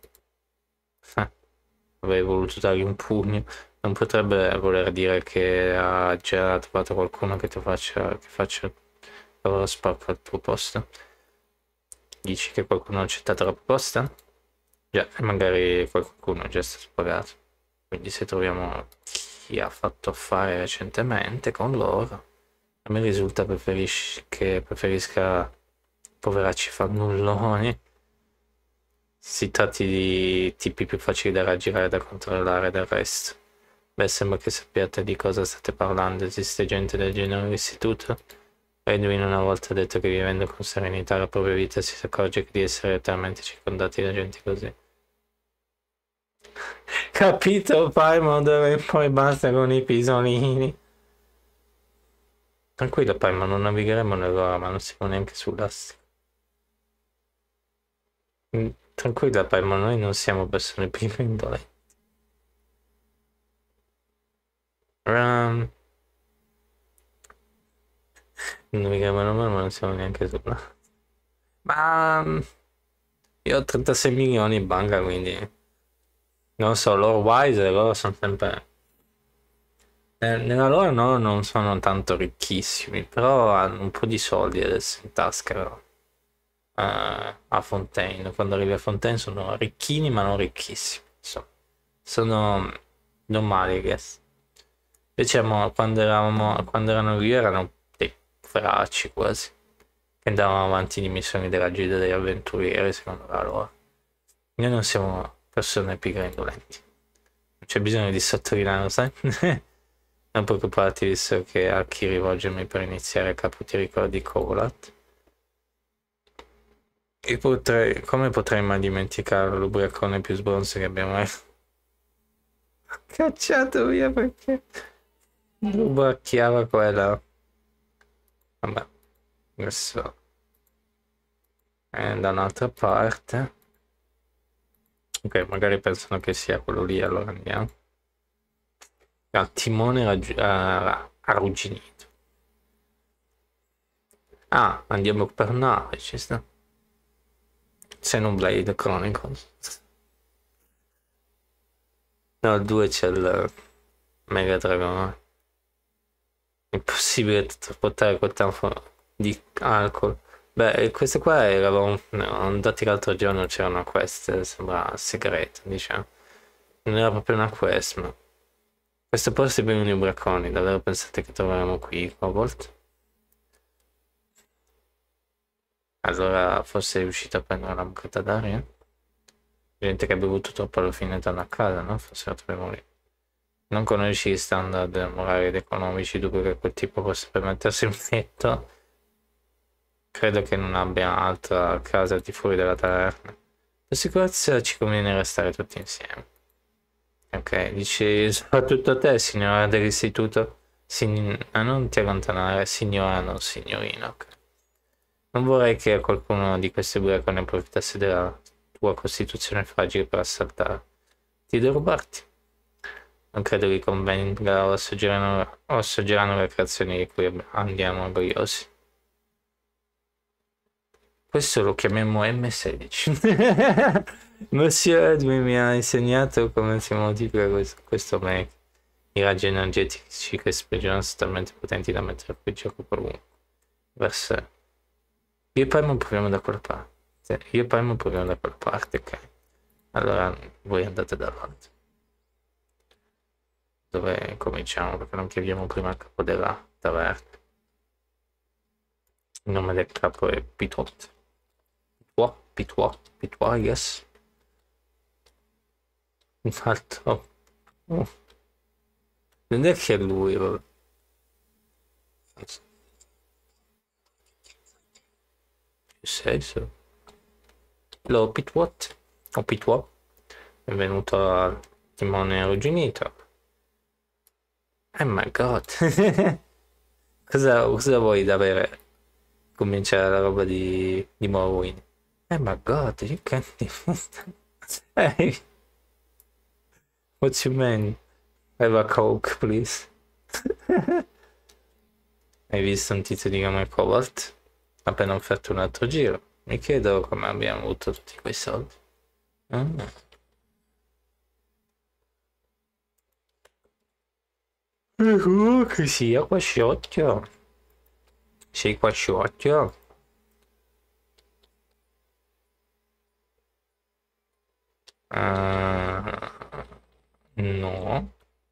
Avrei voluto dargli un pugno. Non potrebbe voler dire che ha già trovato qualcuno che faccia il lavoro sporco al tuo posto? Dici che qualcuno ha accettato la proposta? Già, e magari qualcuno è già stato pagato. Quindi se troviamo chi ha fatto affare recentemente con loro, a me risulta che preferisca poveracci fannulloni. Si tratti di tipi più facili da raggirare e da controllare del resto. Beh, sembra che sappiate di cosa state parlando. Esiste gente del genere all'istituto? Edwin una volta ha detto che vivendo con serenità la propria vita si accorge di essere talmente circondati da gente così. Capito, Paimon, dove poi basta con i pisolini. Tranquillo, Paimon, non navigheremo nell'ora, ma non siamo neanche sull'astico. Tranquilla, Paimon, noi non siamo persone prime indolenti. Non navigheremo nell'ora, ma non siamo neanche sulla. Ma io ho 36 milioni in banca, quindi non so, loro wise, loro sono sempre. Nella loro no, non sono tanto ricchissimi, però hanno un po' di soldi adesso in tasca, no? A Fontaine. Quando arrivi a Fontaine sono ricchini ma non ricchissimi. Insomma, sono normali, I guess. Invece quando erano lì erano dei fracci quasi, che andavano avanti di missioni della Gilda degli Avventurieri, secondo la loro. Noi non siamo persone pigre indolenti. Non c'è bisogno di sottolinearlo, sai? Non preoccuparti, visto che a chi rivolgermi per iniziare a capo ti ricordi Covolat. Come potrei mai dimenticare l'ubriacone più sbronzo che abbiamo mai cacciato via perché ubriacchiava quella. Vabbè, adesso è da un'altra parte. Ok, magari pensano che sia quello lì, allora andiamo. Al timone arrugginito. Ah, andiamo per nave, ci sta. Xenoblade Chronicles. No, il 2 c'è il Mega Dragon. Impossibile trasportare quel tanto di alcol. Beh, queste qua eravamo andati l'altro giorno, c'era una quest, sembra segreta, diciamo. Non era proprio una quest, ma. Questo posto è pieno di ubriaconi, davvero pensate che troveremo qui Cobalt? Allora forse è riuscito a prendere una bucata d'aria? Gente che ha bevuto troppo alla fine torna a casa, no? Forse la troviamo lì. Non conosci gli standard morali ed economici, dunque che quel tipo possa permettersi un letto. Credo che non abbia altra casa al di fuori della taverna. Per sicurezza ci conviene restare tutti insieme. Ok, dici soprattutto a te, signora dell'istituto. Non ti allontanare, signora, non signorina, ok. Non vorrei che qualcuno di questi ubriachi ne approfittasse della tua costituzione fragile per assaltare. Ti derubarti. Non credo che convenga o assaggeranno le creazioni di cui andiamo orgogliosi. Questo lo chiamiamo M16. Monsieur Edwin mi ha insegnato come si modifica questo Mac. I raggi energetici che spregiono sono talmente potenti da mettere qui gioco qualunque. Verso. Io e Paimon proviamo da quella parte. Ok. Allora voi andate davanti. Dove cominciamo? Perché non chiediamo prima il capo della taverna. Il nome del capo è Pitot. Pitois, yes. Un altro. Oh. Non è che è lui, vabbè. Che senso? Lo Pitwat? O Pitwa? Benvenuto al timone arrugginito. Oh my god. cosa vuoi da bere? Comincia la roba di Morrowind. Oh my god, you can't Hey, what you mean? Have a coke, please. Hai visto un tizio di nome Cobalt? Ha appena offerto un altro giro. Mi chiedo come abbiamo avuto tutti quei soldi. Che sia qua sciocchio. Sei qua sciocchio? No.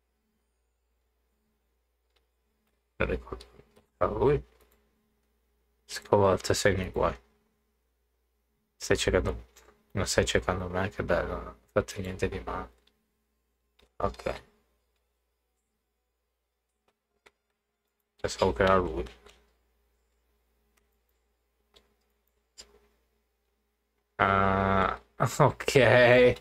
Non ricordo. A lui. Scovolta sei nei guai. Stai cercando. Non stai cercando me, che bello. Non ho fatto niente di male. Ok. Pensavo che era lui. Ah, ok.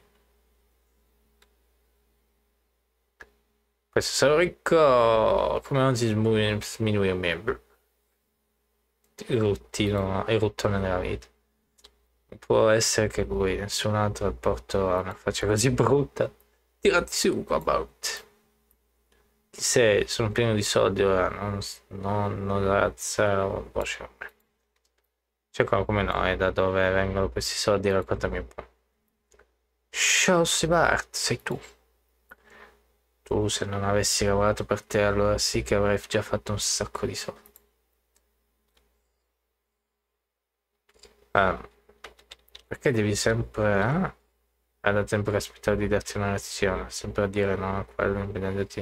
Questo ricco. Come non si sminuisce un membro? Il ruttone nella vita. Può essere che lui, nessun altro al porto ha una faccia così brutta. Tirati su, about. Chi sei? Sono pieno di soldi ora, non razzare voce a me. C'è qualcuno come no, e da dove vengono questi soldi? Raccontami un po'. Ciao Sebart, sei tu. Tu se non avessi lavorato per te allora sì che avrei già fatto un sacco di soldi. Ah, perché devi sempre... hai da tempo che aspettare di darti una lezione, sempre a dire no a quello, impedendoti.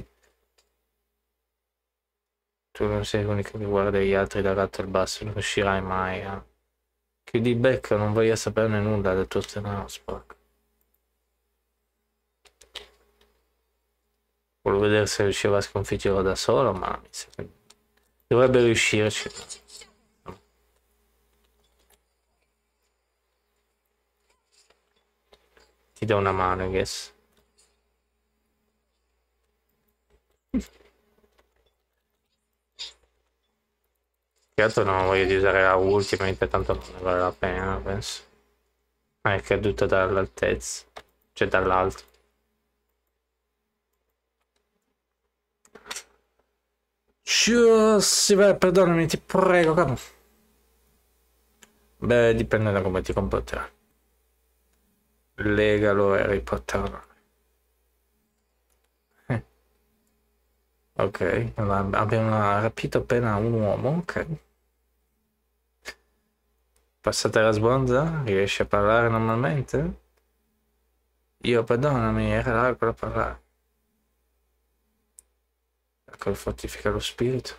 Tu non sei l'unico che guarda gli altri dall'alto al basso, non riuscirai mai a... Chiudi il becco, non voglio saperne nulla del tuo denaro sporco. Volevo vedere se riusciva a sconfiggerlo da solo, ma mi sa che dovrebbe riuscirci. Ti do una mano, I guess. Che altro non voglio di usare la ultimate, tanto non ne vale la pena, penso. È caduta dall'altezza, cioè dall'alto. Sì, beh, perdonami, ti prego, capo. Beh, dipende da come ti comporterai. Legalo e riportalo. Ok, abbiamo rapito appena un uomo, ok. Passate la sbronza? Riesci a parlare normalmente? Io, perdonami, era largo da parlare. Ecco, fortifica lo spirito.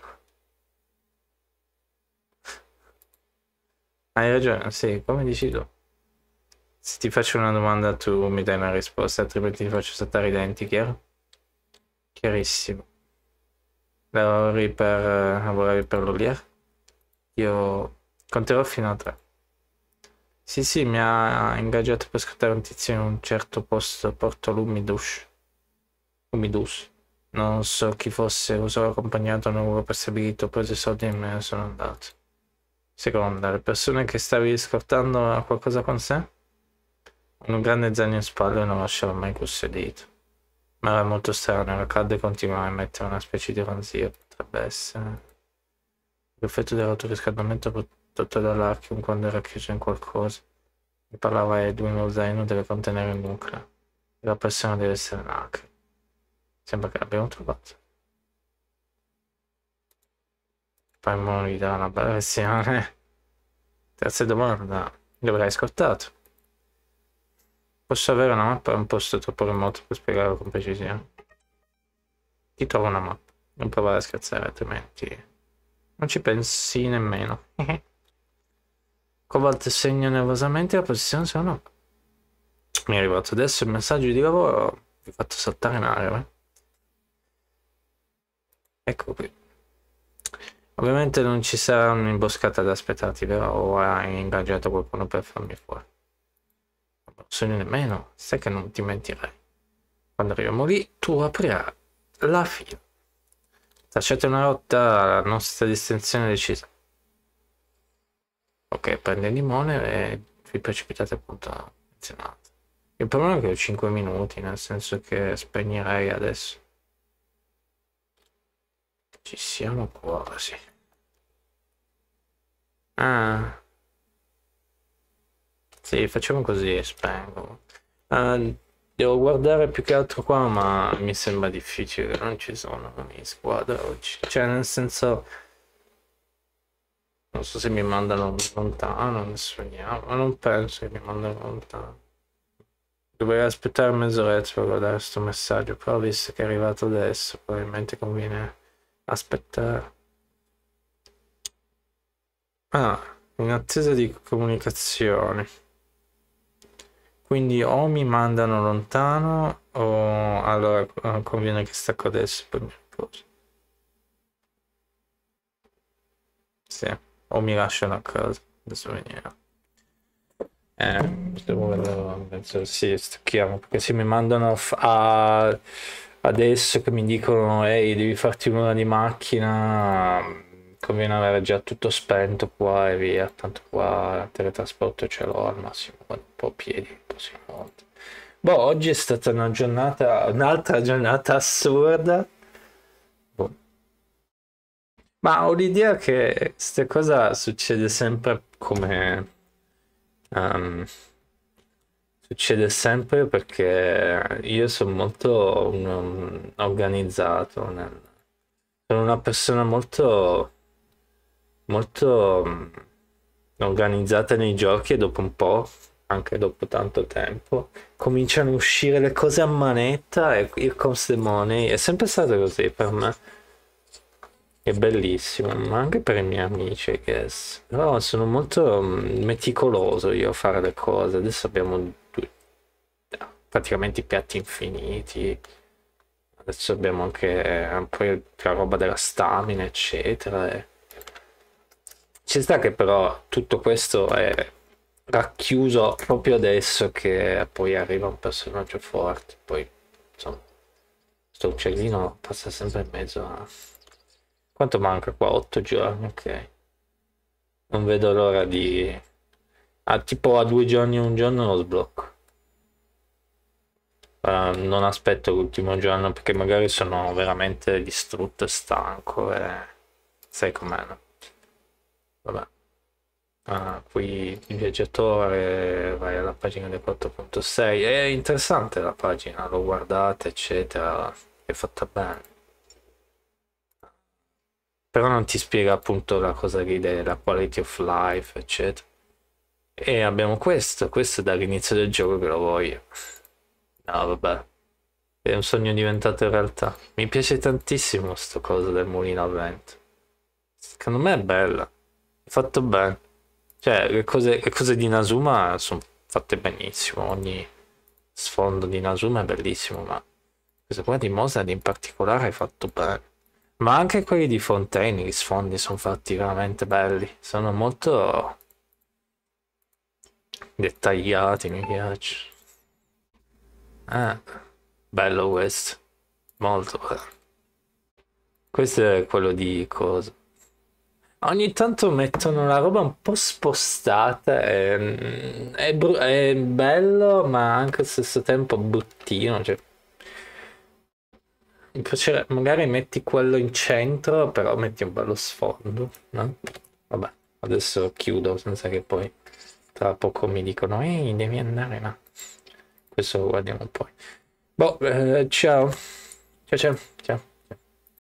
Hai ragione, sì, come dici tu. Se ti faccio una domanda tu mi dai una risposta, altrimenti ti faccio saltare i denti, chiaro? Chiarissimo. Lavoravi per l'Olier? Io conterò fino a 3. Sì, sì, mi ha ingaggiato per scottare un tizio in un certo posto, Porto Lumidus. Lumidus. Non so chi fosse, lo so accompagnato, non avevo perseguito, ho preso i soldi e me ne sono andato. Seconda, le persone che stavi scortando ha qualcosa con sé? Un grande zaino in spalla e non lasciava mai custodito. Ma era molto strano, era caldo e continuava a emettere una specie di ronzio, potrebbe essere. L'effetto dell'autoriscaldamento prodotto dall'Archium quando era chiuso in qualcosa. Mi parlava Edwin, lo zaino deve contenere il nucleo. E la persona deve essere nacre. Sembra che l'abbiamo trovato. Poi gli dà una bella lezione. Terza domanda. Dove l'hai scortato? Posso avere una mappa? È un posto troppo remoto per spiegarlo con precisione. Ti trovo una mappa. Non provare a scherzare, altrimenti non ci pensi nemmeno. Cobalt segna nervosamente la posizione sono. Mi è arrivato adesso il messaggio di lavoro. Vi ho fatto saltare in aria. Ecco qui. Ovviamente non ci sarà un'imboscata da aspettarti, però o hai ingaggiato qualcuno per farmi fuori. Non so nemmeno, sai che non ti mentirai. Quando arriviamo lì, tu aprirai la fila. Tracciate una rotta alla nostra distinzione decisa. Ok, prende il limone e vi precipitate appunto a menzionata. Il problema è che ho 5 minuti, nel senso che spegnerei adesso. Ci siamo quasi. Ah. Sì, facciamo così, spengo. Devo guardare più che altro qua, ma mi sembra difficile, non ci sono in squadra oggi. Cioè, nel senso, non so se mi mandano lontano, adesso vediamo, ma non penso che mi mandano lontano. Dovrei aspettare mezz'oretta per guardare questo messaggio, però visto che è arrivato adesso, probabilmente conviene aspettare. Ah, in attesa di comunicazioni. Quindi o mi mandano lontano o allora conviene che stacco adesso per mi riposo. Sì, o mi lasciano a casa. Adesso veniamo. Devo vedere, penso sì, stacchiamo, perché se mi mandano adesso che mi dicono ehi, devi farti un'ora di macchina, conviene avere già tutto spento qua e via, tanto qua il teletrasporto ce l'ho al massimo, un po' a piedi, un po' si monta. Boh, oggi è stata una giornata, un'altra giornata assurda. Boh. Ma ho l'idea che questa cosa succede sempre come... ehm, succede sempre perché io sono molto organizzato, sono una persona molto, molto organizzata nei giochi e dopo un po', anche dopo tanto tempo, cominciano a uscire le cose a manetta e Here Comes the Money. È sempre stato così per me. È bellissimo, ma anche per i miei amici, I guess. Però sono molto meticoloso io a fare le cose. Adesso abbiamo praticamente i piatti infiniti. Adesso abbiamo anche un po' la roba della stamina, eccetera. Ci sta che però tutto questo è racchiuso proprio adesso che poi arriva un personaggio forte. Poi, insomma, sto uccellino passa sempre in mezzo a... Quanto manca qua? 8 giorni, ok. Non vedo l'ora di... tipo a 2 giorni e un giorno lo sblocco. Non aspetto l'ultimo giorno perché magari sono veramente distrutto e stanco e... Sai com'è, no? Vabbè. Qui il viaggiatore, vai alla pagina del 4.6. È interessante la pagina, l'ho guardata, eccetera. È fatta bene. Però non ti spiega appunto la cosa la quality of life, eccetera. E abbiamo questo è dall'inizio del gioco che lo voglio. No, vabbè, è un sogno diventato realtà. Mi piace tantissimo sto coso del mulino a vento. Secondo me è bella, è fatto bene. Cioè, le cose di Inazuma sono fatte benissimo, ogni sfondo di Inazuma è bellissimo, ma questo qua di Mozart in particolare è fatto bene. Ma anche quelli di Fontaine, gli sfondi sono fatti veramente belli, sono molto dettagliati, mi piace. Bello questo, molto bello. Questo è quello di cosa. Ogni tanto mettono la roba un po' spostata, è bello, ma anche allo stesso tempo bruttino. Cioè, magari metti quello in centro, però metti un bello sfondo, no? Vabbè, adesso chiudo senza che poi tra poco mi dicono ehi, devi andare là. Questo lo guardiamo poi. Boh, ciao. Ciao ciao. Ciao.